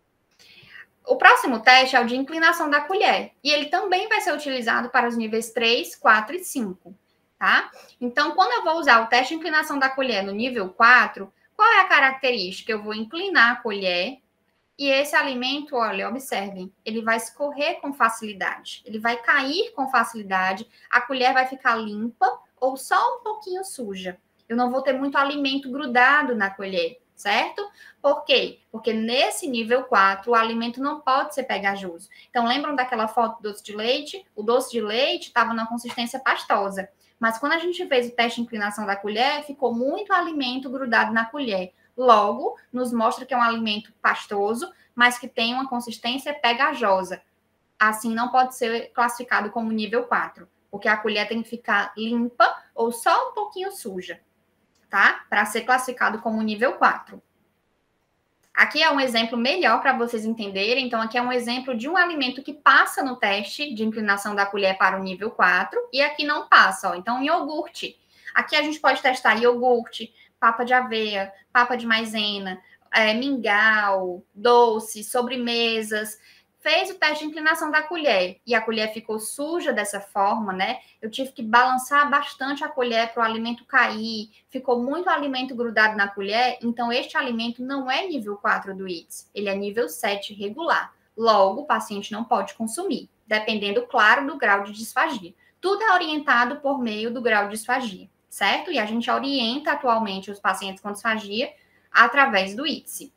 O próximo teste é o de inclinação da colher, e ele também vai ser utilizado para os níveis três, quatro e cinco. Tá? Então, quando eu vou usar o teste de inclinação da colher no nível quatro, qual é a característica? Eu vou inclinar a colher e esse alimento, olha, observem, ele vai escorrer com facilidade, ele vai cair com facilidade, a colher vai ficar limpa ou só um pouquinho suja. Eu não vou ter muito alimento grudado na colher, certo? Por quê? Porque nesse nível quatro, o alimento não pode ser pegajoso. Então, lembram daquela foto do doce de leite? O doce de leite estava na consistência pastosa. Mas quando a gente fez o teste de inclinação da colher, ficou muito alimento grudado na colher. Logo, nos mostra que é um alimento pastoso, mas que tem uma consistência pegajosa. Assim, não pode ser classificado como nível quatro, porque a colher tem que ficar limpa ou só um pouquinho suja, tá? Para ser classificado como nível quatro. Aqui é um exemplo melhor para vocês entenderem. Então, aqui é um exemplo de um alimento que passa no teste de inclinação da colher para o nível quatro e aqui não passa. Ó. Então, iogurte. Aqui a gente pode testar iogurte, papa de aveia, papa de maisena, é, mingau, doce, sobremesas. Fez o teste de inclinação da colher e a colher ficou suja dessa forma, né? Eu tive que balançar bastante a colher para o alimento cair, ficou muito alimento grudado na colher, então este alimento não é nível quatro do I T S, ele é nível sete regular. Logo, o paciente não pode consumir, dependendo, claro, do grau de disfagia. Tudo é orientado por meio do grau de disfagia, certo? E a gente orienta atualmente os pacientes com disfagia através do I T S.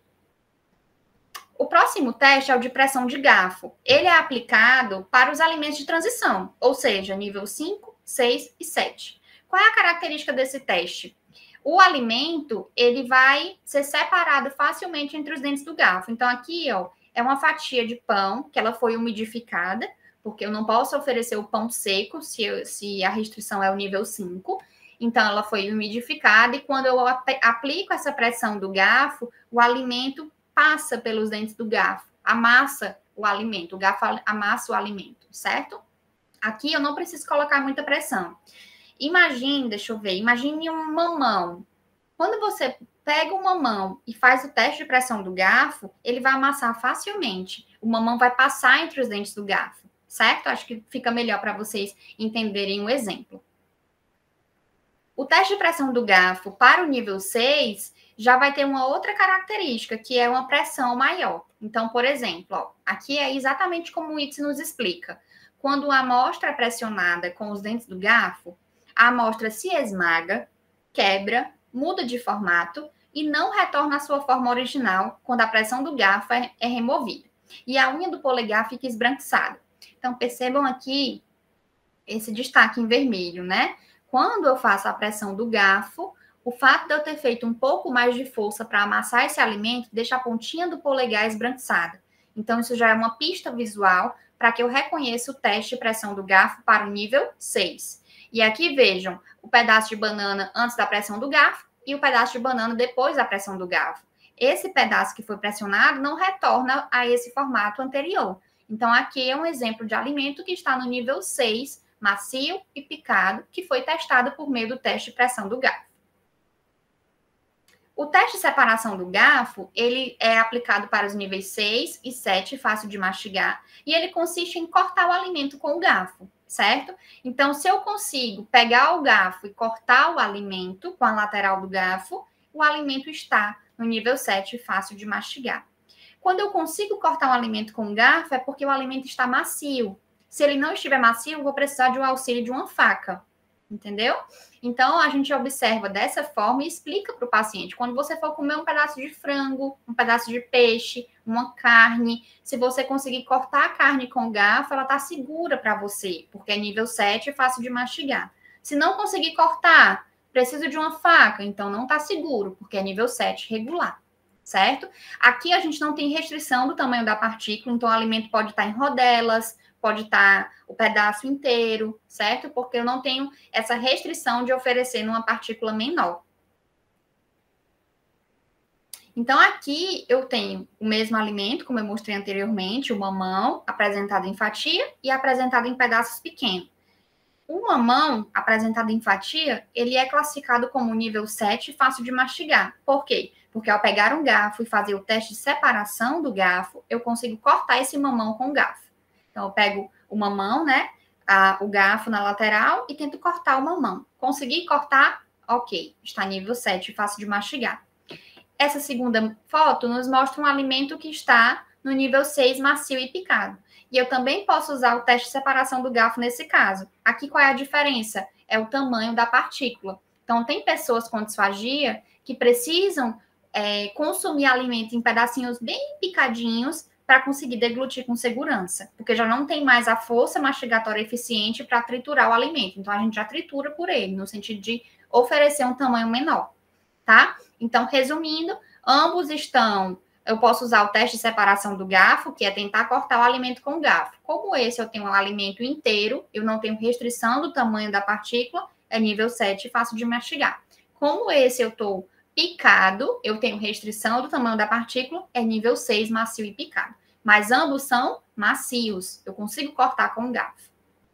O próximo teste é o de pressão de garfo. Ele é aplicado para os alimentos de transição, ou seja, nível cinco, seis e sete. Qual é a característica desse teste? O alimento, ele vai ser separado facilmente entre os dentes do garfo. Então, aqui, ó, é uma fatia de pão, que ela foi umidificada, porque eu não posso oferecer o pão seco, se, eu, se a restrição é o nível cinco. Então, ela foi umidificada, e quando eu aplico essa pressão do garfo, o alimento passa pelos dentes do garfo, amassa o alimento, o garfo amassa o alimento, certo? Aqui eu não preciso colocar muita pressão. Imagine, deixa eu ver, imagine um mamão. Quando você pega o mamão e faz o teste de pressão do garfo, ele vai amassar facilmente. O mamão vai passar entre os dentes do garfo, certo? Acho que fica melhor para vocês entenderem o exemplo. O teste de pressão do garfo para o nível seis já vai ter uma outra característica, que é uma pressão maior. Então, por exemplo, ó, aqui é exatamente como o I T S E nos explica. Quando a amostra é pressionada com os dentes do garfo, a amostra se esmaga, quebra, muda de formato e não retorna à sua forma original quando a pressão do garfo é, é removida. E a unha do polegar fica esbranquiçada. Então, percebam aqui esse destaque em vermelho, né? Quando eu faço a pressão do garfo, o fato de eu ter feito um pouco mais de força para amassar esse alimento deixa a pontinha do polegar esbranquiçada. Então, isso já é uma pista visual para que eu reconheça o teste de pressão do garfo para o nível seis. E aqui vejam o pedaço de banana antes da pressão do garfo e o pedaço de banana depois da pressão do garfo. Esse pedaço que foi pressionado não retorna a esse formato anterior. Então, aqui é um exemplo de alimento que está no nível seis, macio e picado, que foi testado por meio do teste de pressão do garfo. O teste de separação do garfo, ele é aplicado para os níveis seis e sete, fácil de mastigar, e ele consiste em cortar o alimento com o garfo, certo? Então, se eu consigo pegar o garfo e cortar o alimento com a lateral do garfo, o alimento está no nível sete, fácil de mastigar. Quando eu consigo cortar um alimento com o garfo, é porque o alimento está macio. Se ele não estiver macio, eu vou precisar de um auxílio de uma faca, entendeu? Então, a gente observa dessa forma e explica para o paciente. Quando você for comer um pedaço de frango, um pedaço de peixe, uma carne, se você conseguir cortar a carne com o garfo, ela está segura para você, porque é nível sete, é fácil de mastigar. Se não conseguir cortar, precisa de uma faca, então não está seguro, porque é nível sete, regular, certo? Aqui a gente não tem restrição do tamanho da partícula, então o alimento pode estar em rodelas, pode estar o pedaço inteiro, certo? Porque eu não tenho essa restrição de oferecer numa partícula menor. Então, aqui eu tenho o mesmo alimento, como eu mostrei anteriormente, o mamão, apresentado em fatia e apresentado em pedaços pequenos. O mamão, apresentado em fatia, ele é classificado como nível sete, fácil de mastigar. Por quê? Porque ao pegar um garfo e fazer o teste de separação do garfo, eu consigo cortar esse mamão com o garfo. Então, eu pego o mamão, né, a, o garfo na lateral e tento cortar o mamão. Consegui cortar? Ok, está nível sete, fácil de mastigar. Essa segunda foto nos mostra um alimento que está no nível seis, macio e picado. E eu também posso usar o teste de separação do garfo nesse caso. Aqui, qual é a diferença? É o tamanho da partícula. Então, tem pessoas com disfagia que precisam é, consumir alimento em pedacinhos bem picadinhos para conseguir deglutir com segurança, porque já não tem mais a força mastigatória eficiente para triturar o alimento. Então, a gente já tritura por ele, no sentido de oferecer um tamanho menor, tá? Então, resumindo, ambos estão... Eu posso usar o teste de separação do garfo, que é tentar cortar o alimento com o garfo. Como esse eu tenho um alimento inteiro, eu não tenho restrição do tamanho da partícula, é nível sete, fácil de mastigar. Como esse eu estou picado, eu tenho restrição do tamanho da partícula, é nível seis, macio e picado. Mas ambos são macios, eu consigo cortar com o garfo.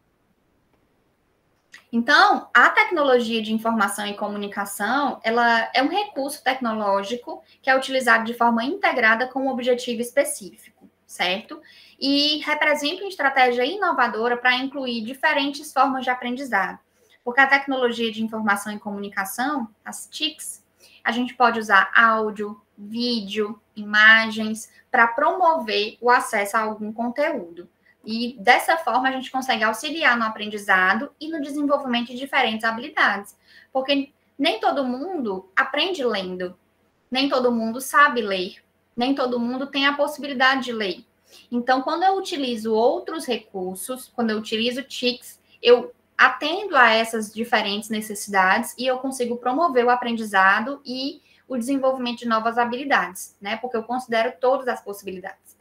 Então, a tecnologia de informação e comunicação, ela é um recurso tecnológico que é utilizado de forma integrada com um objetivo específico, certo? E representa uma estratégia inovadora para incluir diferentes formas de aprendizado. Porque a tecnologia de informação e comunicação, as T I Cs, a gente pode usar áudio, vídeo, imagens, para promover o acesso a algum conteúdo. E dessa forma a gente consegue auxiliar no aprendizado e no desenvolvimento de diferentes habilidades. Porque nem todo mundo aprende lendo, nem todo mundo sabe ler, nem todo mundo tem a possibilidade de ler. Então, quando eu utilizo outros recursos, quando eu utilizo T I Cs, eu atendo a essas diferentes necessidades e eu consigo promover o aprendizado e o desenvolvimento de novas habilidades, né? Porque eu considero todas as possibilidades.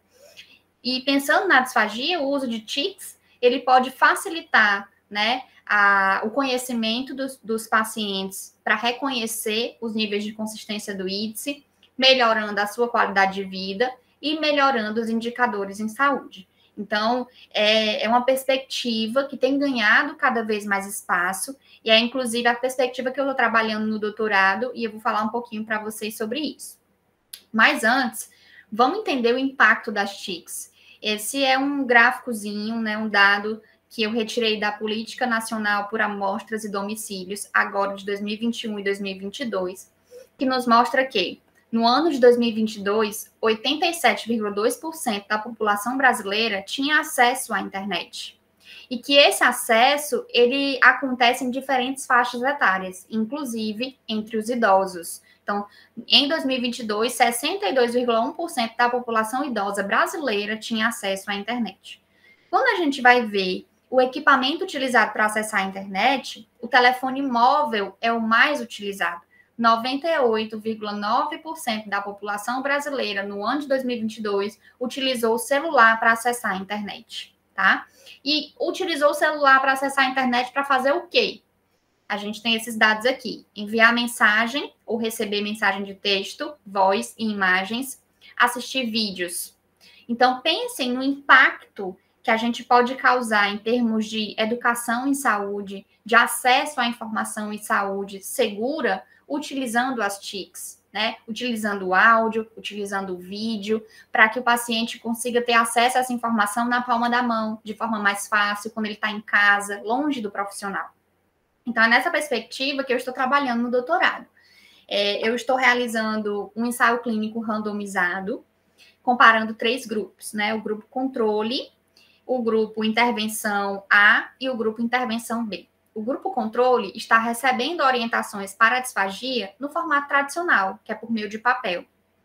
E pensando na disfagia, o uso de T I Cs, ele pode facilitar, né, a, o conhecimento dos, dos pacientes para reconhecer os níveis de consistência do I D S I, melhorando a sua qualidade de vida e melhorando os indicadores em saúde. Então, é, é uma perspectiva que tem ganhado cada vez mais espaço, e é inclusive a perspectiva que eu estou trabalhando no doutorado, e eu vou falar um pouquinho para vocês sobre isso. Mas antes, vamos entender o impacto das T I Cs. Esse é um gráficozinho, né, um dado que eu retirei da Política Nacional por Amostras e Domicílios, agora de dois mil e vinte e um e dois mil e vinte e dois, que nos mostra que, no ano de dois mil e vinte e dois, oitenta e sete vírgula dois por cento da população brasileira tinha acesso à internet. E que esse acesso, ele acontece em diferentes faixas etárias, inclusive entre os idosos. Então, em dois mil e vinte e dois, sessenta e dois vírgula um por cento da população idosa brasileira tinha acesso à internet. Quando a gente vai ver o equipamento utilizado para acessar a internet, o telefone móvel é o mais utilizado. noventa e oito vírgula nove por cento da população brasileira no ano de dois mil e vinte e dois utilizou o celular para acessar a internet, tá? E utilizou o celular para acessar a internet para fazer o quê? A gente tem esses dados aqui: enviar mensagem ou receber mensagem de texto, voz e imagens, assistir vídeos. Então, pensem no impacto que a gente pode causar em termos de educação em saúde, de acesso à informação em saúde segura, utilizando as T I Cs, né? Utilizando o áudio, utilizando o vídeo, para que o paciente consiga ter acesso a essa informação na palma da mão, de forma mais fácil, quando ele está em casa, longe do profissional. Então, é nessa perspectiva que eu estou trabalhando no doutorado. É, eu estou realizando um ensaio clínico randomizado, comparando três grupos, né? O grupo controle, o grupo intervenção A e o grupo intervenção B. O grupo controle está recebendo orientações para a disfagia no formato tradicional, que é por meio de papel.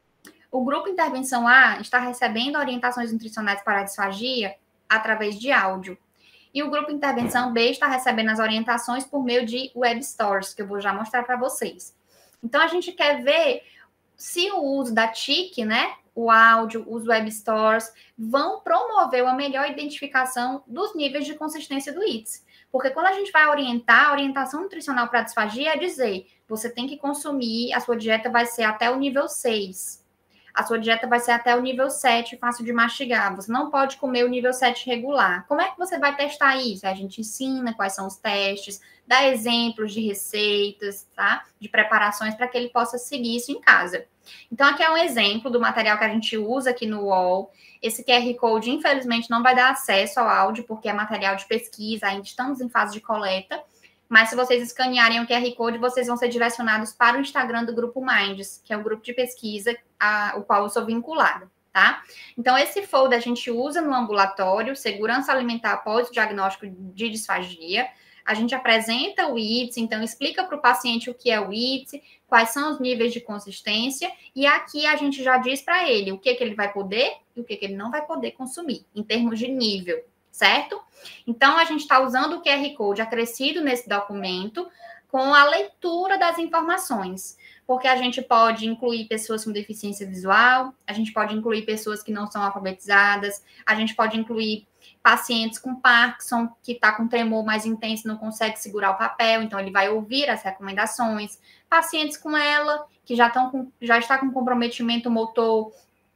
O grupo intervenção A está recebendo orientações nutricionais para a disfagia através de áudio. E o grupo intervenção B está recebendo as orientações por meio de web stores, que eu vou já mostrar para vocês. Então, a gente quer ver se o uso da T I C, né, o áudio, os web stores, vão promover uma melhor identificação dos níveis de consistência do I T S. Porque quando a gente vai orientar, a orientação nutricional para disfagia é dizer, você tem que consumir, a sua dieta vai ser até o nível seis. A sua dieta vai ser até o nível sete, fácil de mastigar. Você não pode comer o nível sete regular. Como é que você vai testar isso? A gente ensina quais são os testes, dá exemplos de receitas, tá? De preparações para que ele possa seguir isso em casa. Então, aqui é um exemplo do material que a gente usa aqui no U O L. Esse Q R Code, infelizmente, não vai dar acesso ao áudio, porque é material de pesquisa, ainda estamos em fase de coleta. Mas se vocês escanearem o Q R Code, vocês vão ser direcionados para o Instagram do Grupo Minds, que é o grupo de pesquisa a, o qual eu sou vinculada, tá? Então, esse folder a gente usa no ambulatório, segurança alimentar após o diagnóstico de disfagia. A gente apresenta o I T S, então explica para o paciente o que é o I T S, quais são os níveis de consistência, e aqui a gente já diz para ele o que, que ele vai poder e o que, que ele não vai poder consumir, em termos de nível, certo? Então, a gente está usando o Q R Code acrescido nesse documento com a leitura das informações, porque a gente pode incluir pessoas com deficiência visual, a gente pode incluir pessoas que não são alfabetizadas, a gente pode incluir pacientes com Parkinson, que está com tremor mais intenso, não consegue segurar o papel, então ele vai ouvir as recomendações. Pacientes com ela, que já, estão com, já está com comprometimento motor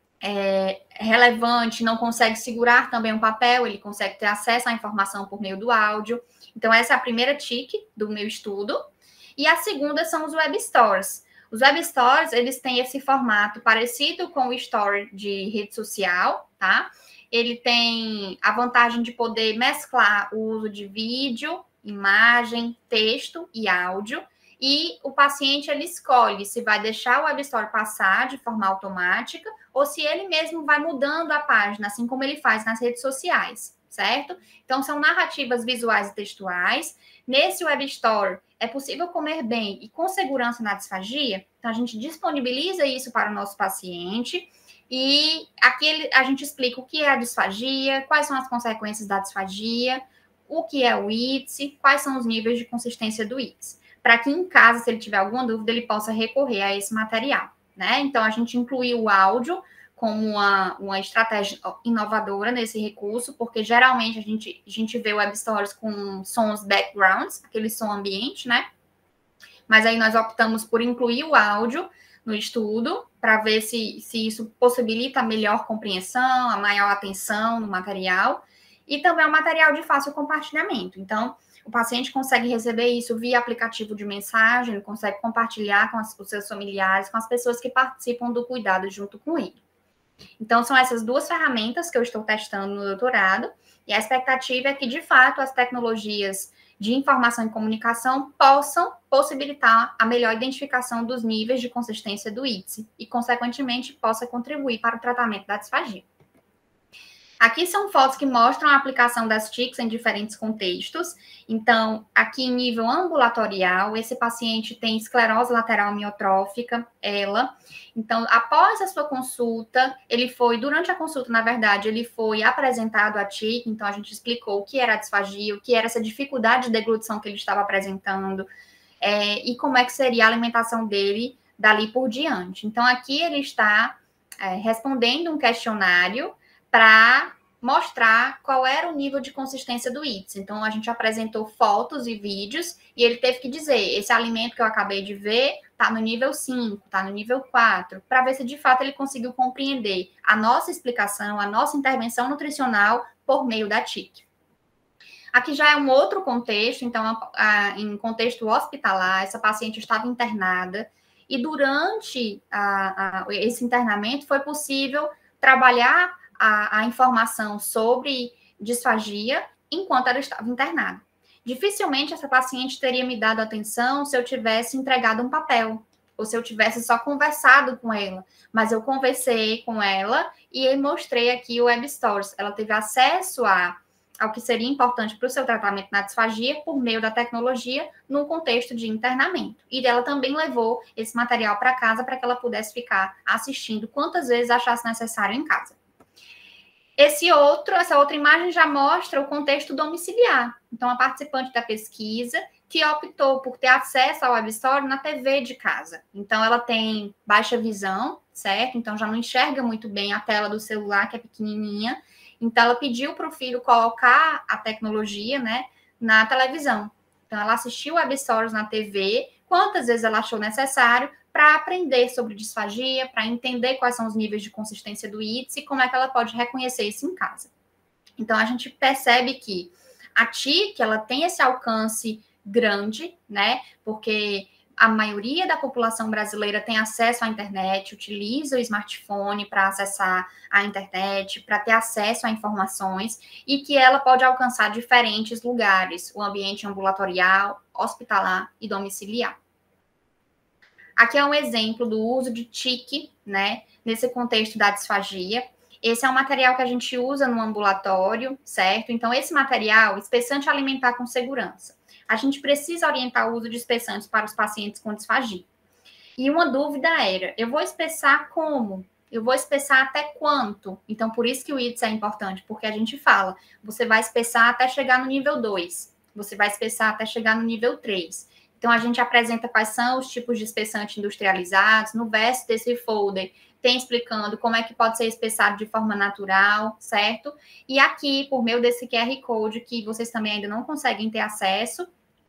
é, relevante, não consegue segurar também o papel, ele consegue ter acesso à informação por meio do áudio. Então, essa é a primeira T I C do meu estudo. E a segunda são os web stores. Os web stores, eles têm esse formato parecido com o story de rede social, tá? Ele tem a vantagem de poder mesclar o uso de vídeo, imagem, texto e áudio. E o paciente, ele escolhe se vai deixar o web store passar de forma automática ou se ele mesmo vai mudando a página, assim como ele faz nas redes sociais, certo? Então, são narrativas visuais e textuais. Nesse web store, é possível comer bem e com segurança na disfagia? Então, a gente disponibiliza isso para o nosso paciente. E aqui a gente explica o que é a disfagia, quais são as consequências da disfagia, o que é o I T S, quais são os níveis de consistência do I T S. Para que em casa, se ele tiver alguma dúvida, ele possa recorrer a esse material, né? Então, a gente incluiu o áudio como uma, uma estratégia inovadora nesse recurso, porque geralmente a gente, a gente vê web stories com sons backgrounds, aquele som ambiente, né? Mas aí nós optamos por incluir o áudio no estudo, para ver se, se isso possibilita a melhor compreensão, a maior atenção no material, e também é um material de fácil compartilhamento. Então, o paciente consegue receber isso via aplicativo de mensagem, ele consegue compartilhar com as, os seus familiares, com as pessoas que participam do cuidado junto com ele. Então, são essas duas ferramentas que eu estou testando no doutorado, e a expectativa é que, de fato, as tecnologias de informação e comunicação possam possibilitar a melhor identificação dos níveis de consistência do I T S e, consequentemente, possa contribuir para o tratamento da disfagia. Aqui são fotos que mostram a aplicação das T I Cs em diferentes contextos. Então, aqui em nível ambulatorial, esse paciente tem esclerose lateral amiotrófica, ela. Então, após a sua consulta, ele foi, durante a consulta, na verdade, ele foi apresentado a T I C, então a gente explicou o que era a disfagia, o que era essa dificuldade de deglutição que ele estava apresentando, é, e como é que seria a alimentação dele dali por diante. Então, aqui ele está é, respondendo um questionário para mostrar qual era o nível de consistência do I T S. Então, a gente apresentou fotos e vídeos e ele teve que dizer, esse alimento que eu acabei de ver está no nível cinco, está no nível quatro, para ver se de fato ele conseguiu compreender a nossa explicação, a nossa intervenção nutricional por meio da T I C. Aqui já é um outro contexto, então, a, a, em contexto hospitalar, essa paciente estava internada E durante a, a, esse internamento foi possível trabalhar a, a informação sobre disfagia enquanto ela estava internada. Dificilmente essa paciente teria me dado atenção se eu tivesse entregado um papel, ou se eu tivesse só conversado com ela. Mas eu conversei com ela e mostrei aqui o Web Stories. Ela teve acesso a, ao que seria importante para o seu tratamento na disfagia por meio da tecnologia no contexto de internamento. E ela também levou esse material para casa para que ela pudesse ficar assistindo quantas vezes achasse necessário em casa. Esse outro, essa outra imagem já mostra o contexto domiciliar. Então, a participante da pesquisa que optou por ter acesso ao Web Story na T V de casa. Então, ela tem baixa visão, certo? Então, já não enxerga muito bem a tela do celular, que é pequenininha. Então, ela pediu para o filho colocar a tecnologia, né, na televisão. Então, ela assistiu Web Stories na T V, quantas vezes ela achou necessário, para aprender sobre disfagia, para entender quais são os níveis de consistência do I D S e como é que ela pode reconhecer isso em casa. Então, a gente percebe que a T I C, ela tem esse alcance grande, né? Porque a maioria da população brasileira tem acesso à internet, utiliza o smartphone para acessar a internet, para ter acesso a informações, e que ela pode alcançar diferentes lugares, o ambiente ambulatorial, hospitalar e domiciliar. Aqui é um exemplo do uso de T I C, né, nesse contexto da disfagia. Esse é um material que a gente usa no ambulatório, certo? Então, esse material, espessante alimentar com segurança. A gente precisa orientar o uso de espessantes para os pacientes com disfagia. E uma dúvida era, eu vou espessar como? Eu vou espessar até quanto? Então, por isso que o I D S é importante, porque a gente fala, você vai espessar até chegar no nível dois, você vai espessar até chegar no nível três. Então, a gente apresenta quais são os tipos de espessante industrializados. No verso desse folder, tem explicando como é que pode ser espessado de forma natural, certo? E aqui, por meio desse Q R Code, que vocês também ainda não conseguem ter acesso,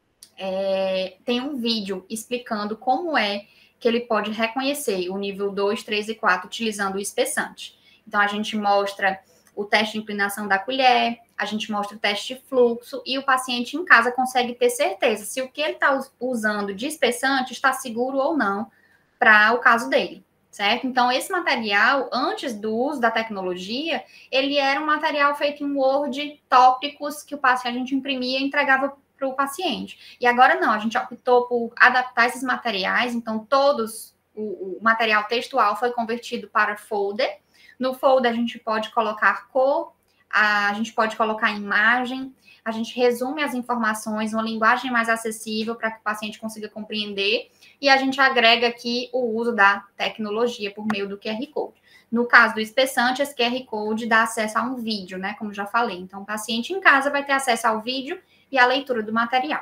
é, tem um vídeo explicando como é que ele pode reconhecer o nível dois, três e quatro utilizando o espessante. Então, a gente mostra o teste de inclinação da colher, a gente mostra o teste de fluxo e o paciente em casa consegue ter certeza se o que ele está usando de espessante está seguro ou não para o caso dele, certo? Então, esse material, antes do uso da tecnologia, ele era um material feito em Word, tópicos que o paciente, a gente imprimia e entregava para o paciente. E agora não, a gente optou por adaptar esses materiais, então todos, o, o material textual foi convertido para folder. No folder a gente pode colocar cor, a gente pode colocar imagem, a gente resume as informações, uma linguagem mais acessível para que o paciente consiga compreender, e a gente agrega aqui o uso da tecnologia por meio do Q R Code. No caso do espessante, esse Q R Code dá acesso a um vídeo, né, como já falei. Então, o paciente em casa vai ter acesso ao vídeo e à leitura do material.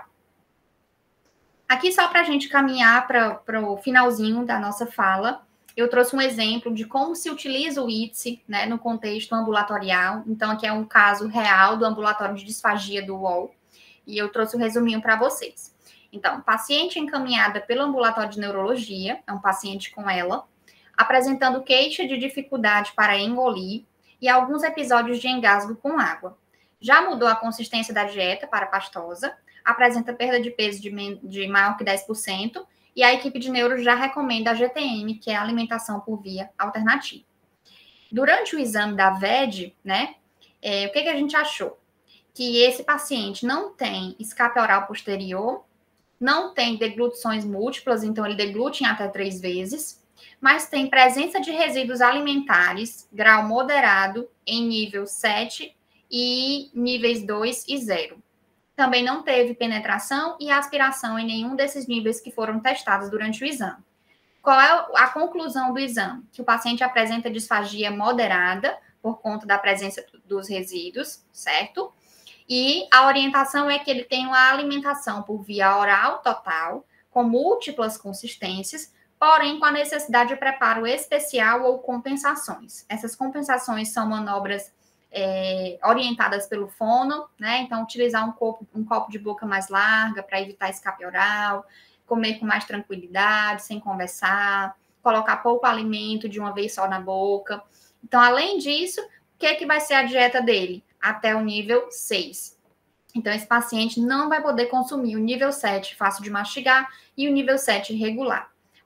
Aqui, só para a gente caminhar para o finalzinho da nossa fala, eu trouxe um exemplo de como se utiliza o I D S, né, no contexto ambulatorial. Então, aqui é um caso real do ambulatório de disfagia do U O L. E eu trouxe um resuminho para vocês. Então, paciente encaminhada pelo ambulatório de neurologia, é um paciente com ela, apresentando queixa de dificuldade para engolir e alguns episódios de engasgo com água. Já mudou a consistência da dieta para pastosa, apresenta perda de peso de, de maior que dez por cento, e a equipe de neuro já recomenda a G T M, que é a alimentação por via alternativa. Durante o exame da V E D, né, é, o que, que a gente achou? Que esse paciente não tem escape oral posterior, não tem deglutições múltiplas, então ele deglute em até três vezes, mas tem presença de resíduos alimentares, grau moderado, em nível sete e níveis dois e zero. Também não teve penetração e aspiração em nenhum desses níveis que foram testados durante o exame. Qual é a conclusão do exame? Que o paciente apresenta disfagia moderada por conta da presença dos resíduos, certo? E a orientação é que ele tem uma alimentação por via oral total, com múltiplas consistências, porém com a necessidade de preparo especial ou compensações. Essas compensações são manobras É, orientadas pelo fono, né? Então, utilizar um copo, um copo de boca mais larga para evitar escape oral, comer com mais tranquilidade, sem conversar, colocar pouco alimento de uma vez só na boca. Então, além disso, o que, que vai ser a dieta dele? Até o nível seis. Então, esse paciente não vai poder consumir o nível sete, fácil de mastigar, e o nível sete, regular.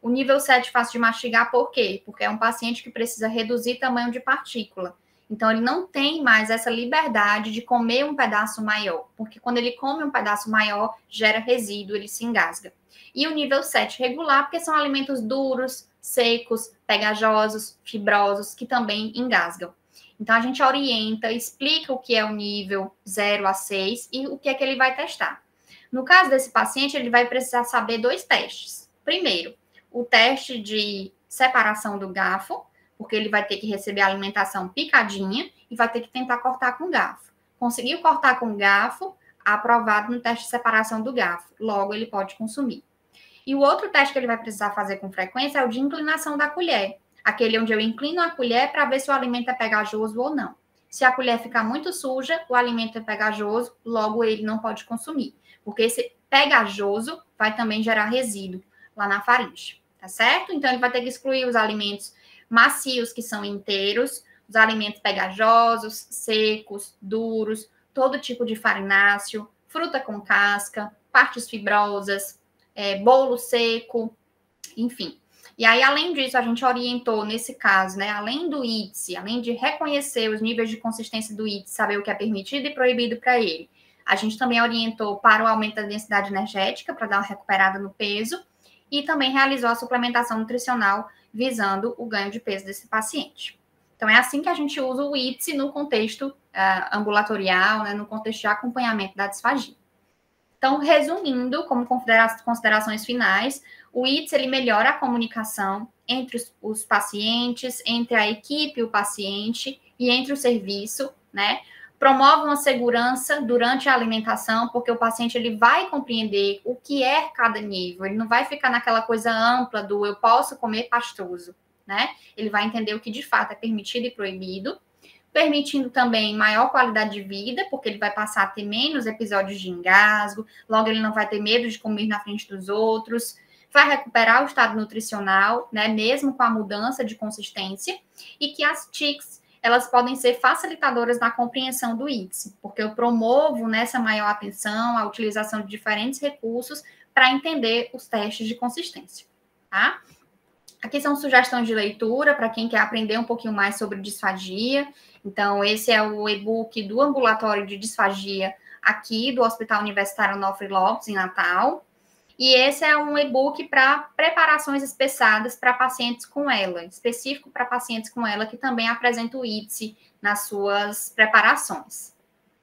O nível sete, fácil de mastigar, por quê? Porque é um paciente que precisa reduzir tamanho de partícula. Então, ele não tem mais essa liberdade de comer um pedaço maior, porque quando ele come um pedaço maior, gera resíduo, ele se engasga. E o nível sete, regular, porque são alimentos duros, secos, pegajosos, fibrosos, que também engasgam. Então, a gente orienta, explica o que é o nível zero a seis e o que é que ele vai testar. No caso desse paciente, ele vai precisar saber dois testes. Primeiro, o teste de separação do garfo, porque ele vai ter que receber a alimentação picadinha e vai ter que tentar cortar com garfo. Conseguiu cortar com garfo, aprovado no teste de separação do garfo. Logo, ele pode consumir. E o outro teste que ele vai precisar fazer com frequência é o de inclinação da colher. Aquele onde eu inclino a colher para ver se o alimento é pegajoso ou não. Se a colher ficar muito suja, o alimento é pegajoso, logo ele não pode consumir. Porque esse pegajoso vai também gerar resíduo lá na faringe, tá certo? Então, ele vai ter que excluir os alimentos macios, que são inteiros, os alimentos pegajosos, secos, duros, todo tipo de farináceo, fruta com casca, partes fibrosas, é, bolo seco, enfim. E aí, além disso, a gente orientou, nesse caso, né, além do I T S, além de reconhecer os níveis de consistência do I T S, saber o que é permitido e proibido para ele, a gente também orientou para o aumento da densidade energética, para dar uma recuperada no peso, e também realizou a suplementação nutricional visando o ganho de peso desse paciente. Então, é assim que a gente usa o I T S no contexto uh, ambulatorial, né, no contexto de acompanhamento da disfagia. Então, resumindo, como considera- considerações finais, o I T S ele melhora a comunicação entre os, os pacientes, entre a equipe e o paciente e entre o serviço, né? Promove uma segurança durante a alimentação, porque o paciente ele vai compreender o que é cada nível, ele não vai ficar naquela coisa ampla do eu posso comer pastoso, né? Ele vai entender o que de fato é permitido e proibido, permitindo também maior qualidade de vida, porque ele vai passar a ter menos episódios de engasgo, logo ele não vai ter medo de comer na frente dos outros, vai recuperar o estado nutricional, né, mesmo com a mudança de consistência, e que as T I Cs elas podem ser facilitadoras na compreensão do I T S, porque eu promovo nessa maior atenção a utilização de diferentes recursos para entender os testes de consistência, tá? Aqui são sugestões de leitura para quem quer aprender um pouquinho mais sobre disfagia. Então, esse é o e-book do ambulatório de disfagia aqui do Hospital Universitário Onofre Lopes, em Natal. E esse é um e-book para preparações especiadas para pacientes com ela, específico para pacientes com ela que também apresentam o I T S nas suas preparações.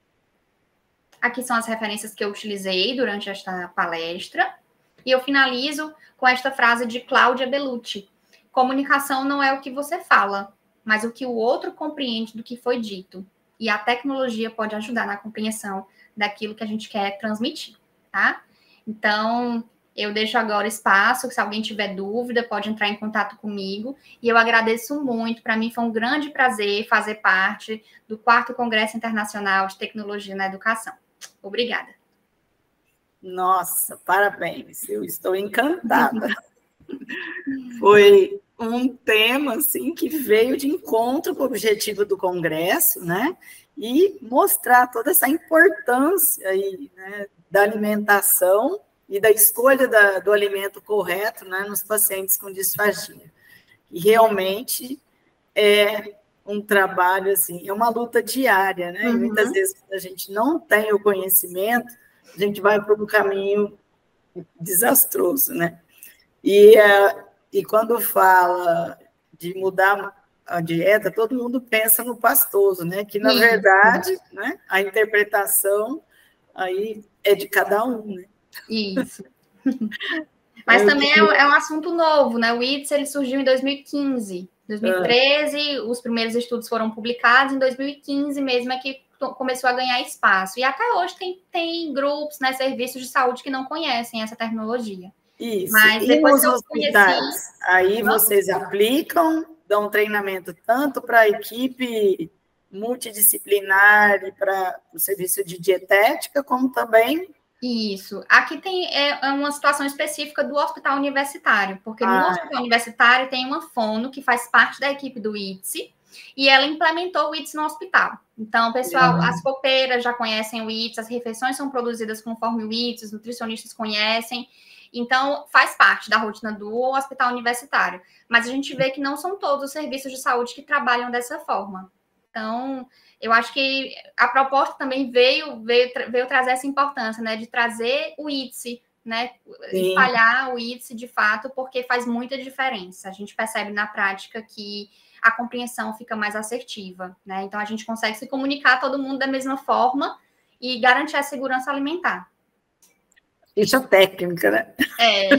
Aqui são as referências que eu utilizei durante esta palestra. E eu finalizo com esta frase de Cláudia Bellucci. Comunicação não é o que você fala, mas o que o outro compreende do que foi dito. E a tecnologia pode ajudar na compreensão daquilo que a gente quer transmitir, tá? Então, eu deixo agora espaço, se alguém tiver dúvida, pode entrar em contato comigo. E eu agradeço muito, para mim foi um grande prazer fazer parte do quarto Congresso Internacional de Tecnologia na Educação. Obrigada. Nossa, parabéns, eu estou encantada. Foi um tema, assim, que veio de encontro com o objetivo do Congresso, né? E mostrar toda essa importância aí, né, da alimentação e da escolha da, do alimento correto, né, nos pacientes com disfagia. E realmente é um trabalho, assim, é uma luta diária, né? Uhum. E muitas vezes a gente não tem o conhecimento, a gente vai para um caminho desastroso, né? E, uh, e quando fala de mudar a dieta, todo mundo pensa no pastoso, né? Que, na Isso. verdade, né, a interpretação aí é de cada um, né? Isso. Mas Eu também queria... é, é um assunto novo, né? O I T S ele surgiu em dois mil e quinze. dois mil e treze, ah. os primeiros estudos foram publicados, em dois mil e quinze mesmo é que começou a ganhar espaço. E até hoje tem, tem grupos, né, serviços de saúde que não conhecem essa tecnologia. Isso. Mas e depois nos que eu hospitais? conheci... Aí vocês aplicam, dão treinamento tanto para a equipe multidisciplinar e para o serviço de dietética, como também... Isso. Aqui tem é, uma situação específica do hospital universitário, porque no ah, hospital é. universitário tem uma fono que faz parte da equipe do I T S, e ela implementou o I T S no hospital. Então, pessoal, uhum. as copeiras já conhecem o I T S, as refeições são produzidas conforme o I T S, os nutricionistas conhecem, Então, faz parte da rotina do hospital universitário. Mas a gente vê que não são todos os serviços de saúde que trabalham dessa forma. Então, eu acho que a proposta também veio, veio, veio trazer essa importância, né, de trazer o I D S, né, Sim. espalhar o I D S de fato, porque faz muita diferença. A gente percebe na prática que a compreensão fica mais assertiva, né? Então, a gente consegue se comunicar todo mundo da mesma forma e garantir a segurança alimentar. Ficha técnica, né? É.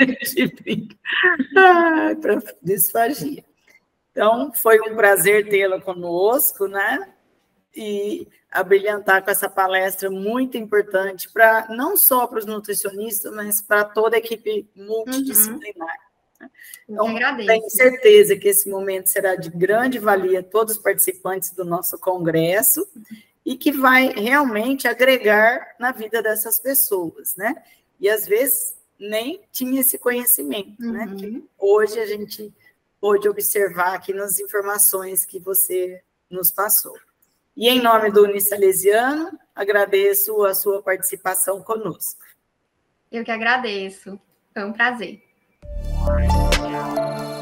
ah, para disfagia. Então, foi um prazer tê-la conosco, né? E abrilhantar com essa palestra muito importante, para não só para os nutricionistas, mas para toda a equipe multidisciplinar. Uhum. Então, tenho certeza que esse momento será de grande valia a todos os participantes do nosso congresso e que vai realmente agregar na vida dessas pessoas, né? E, às vezes, nem tinha esse conhecimento, uhum. né? Que hoje a gente pôde observar aqui nas informações que você nos passou. E, em nome do Unisalesiano, agradeço a sua participação conosco. Eu que agradeço. Foi um prazer.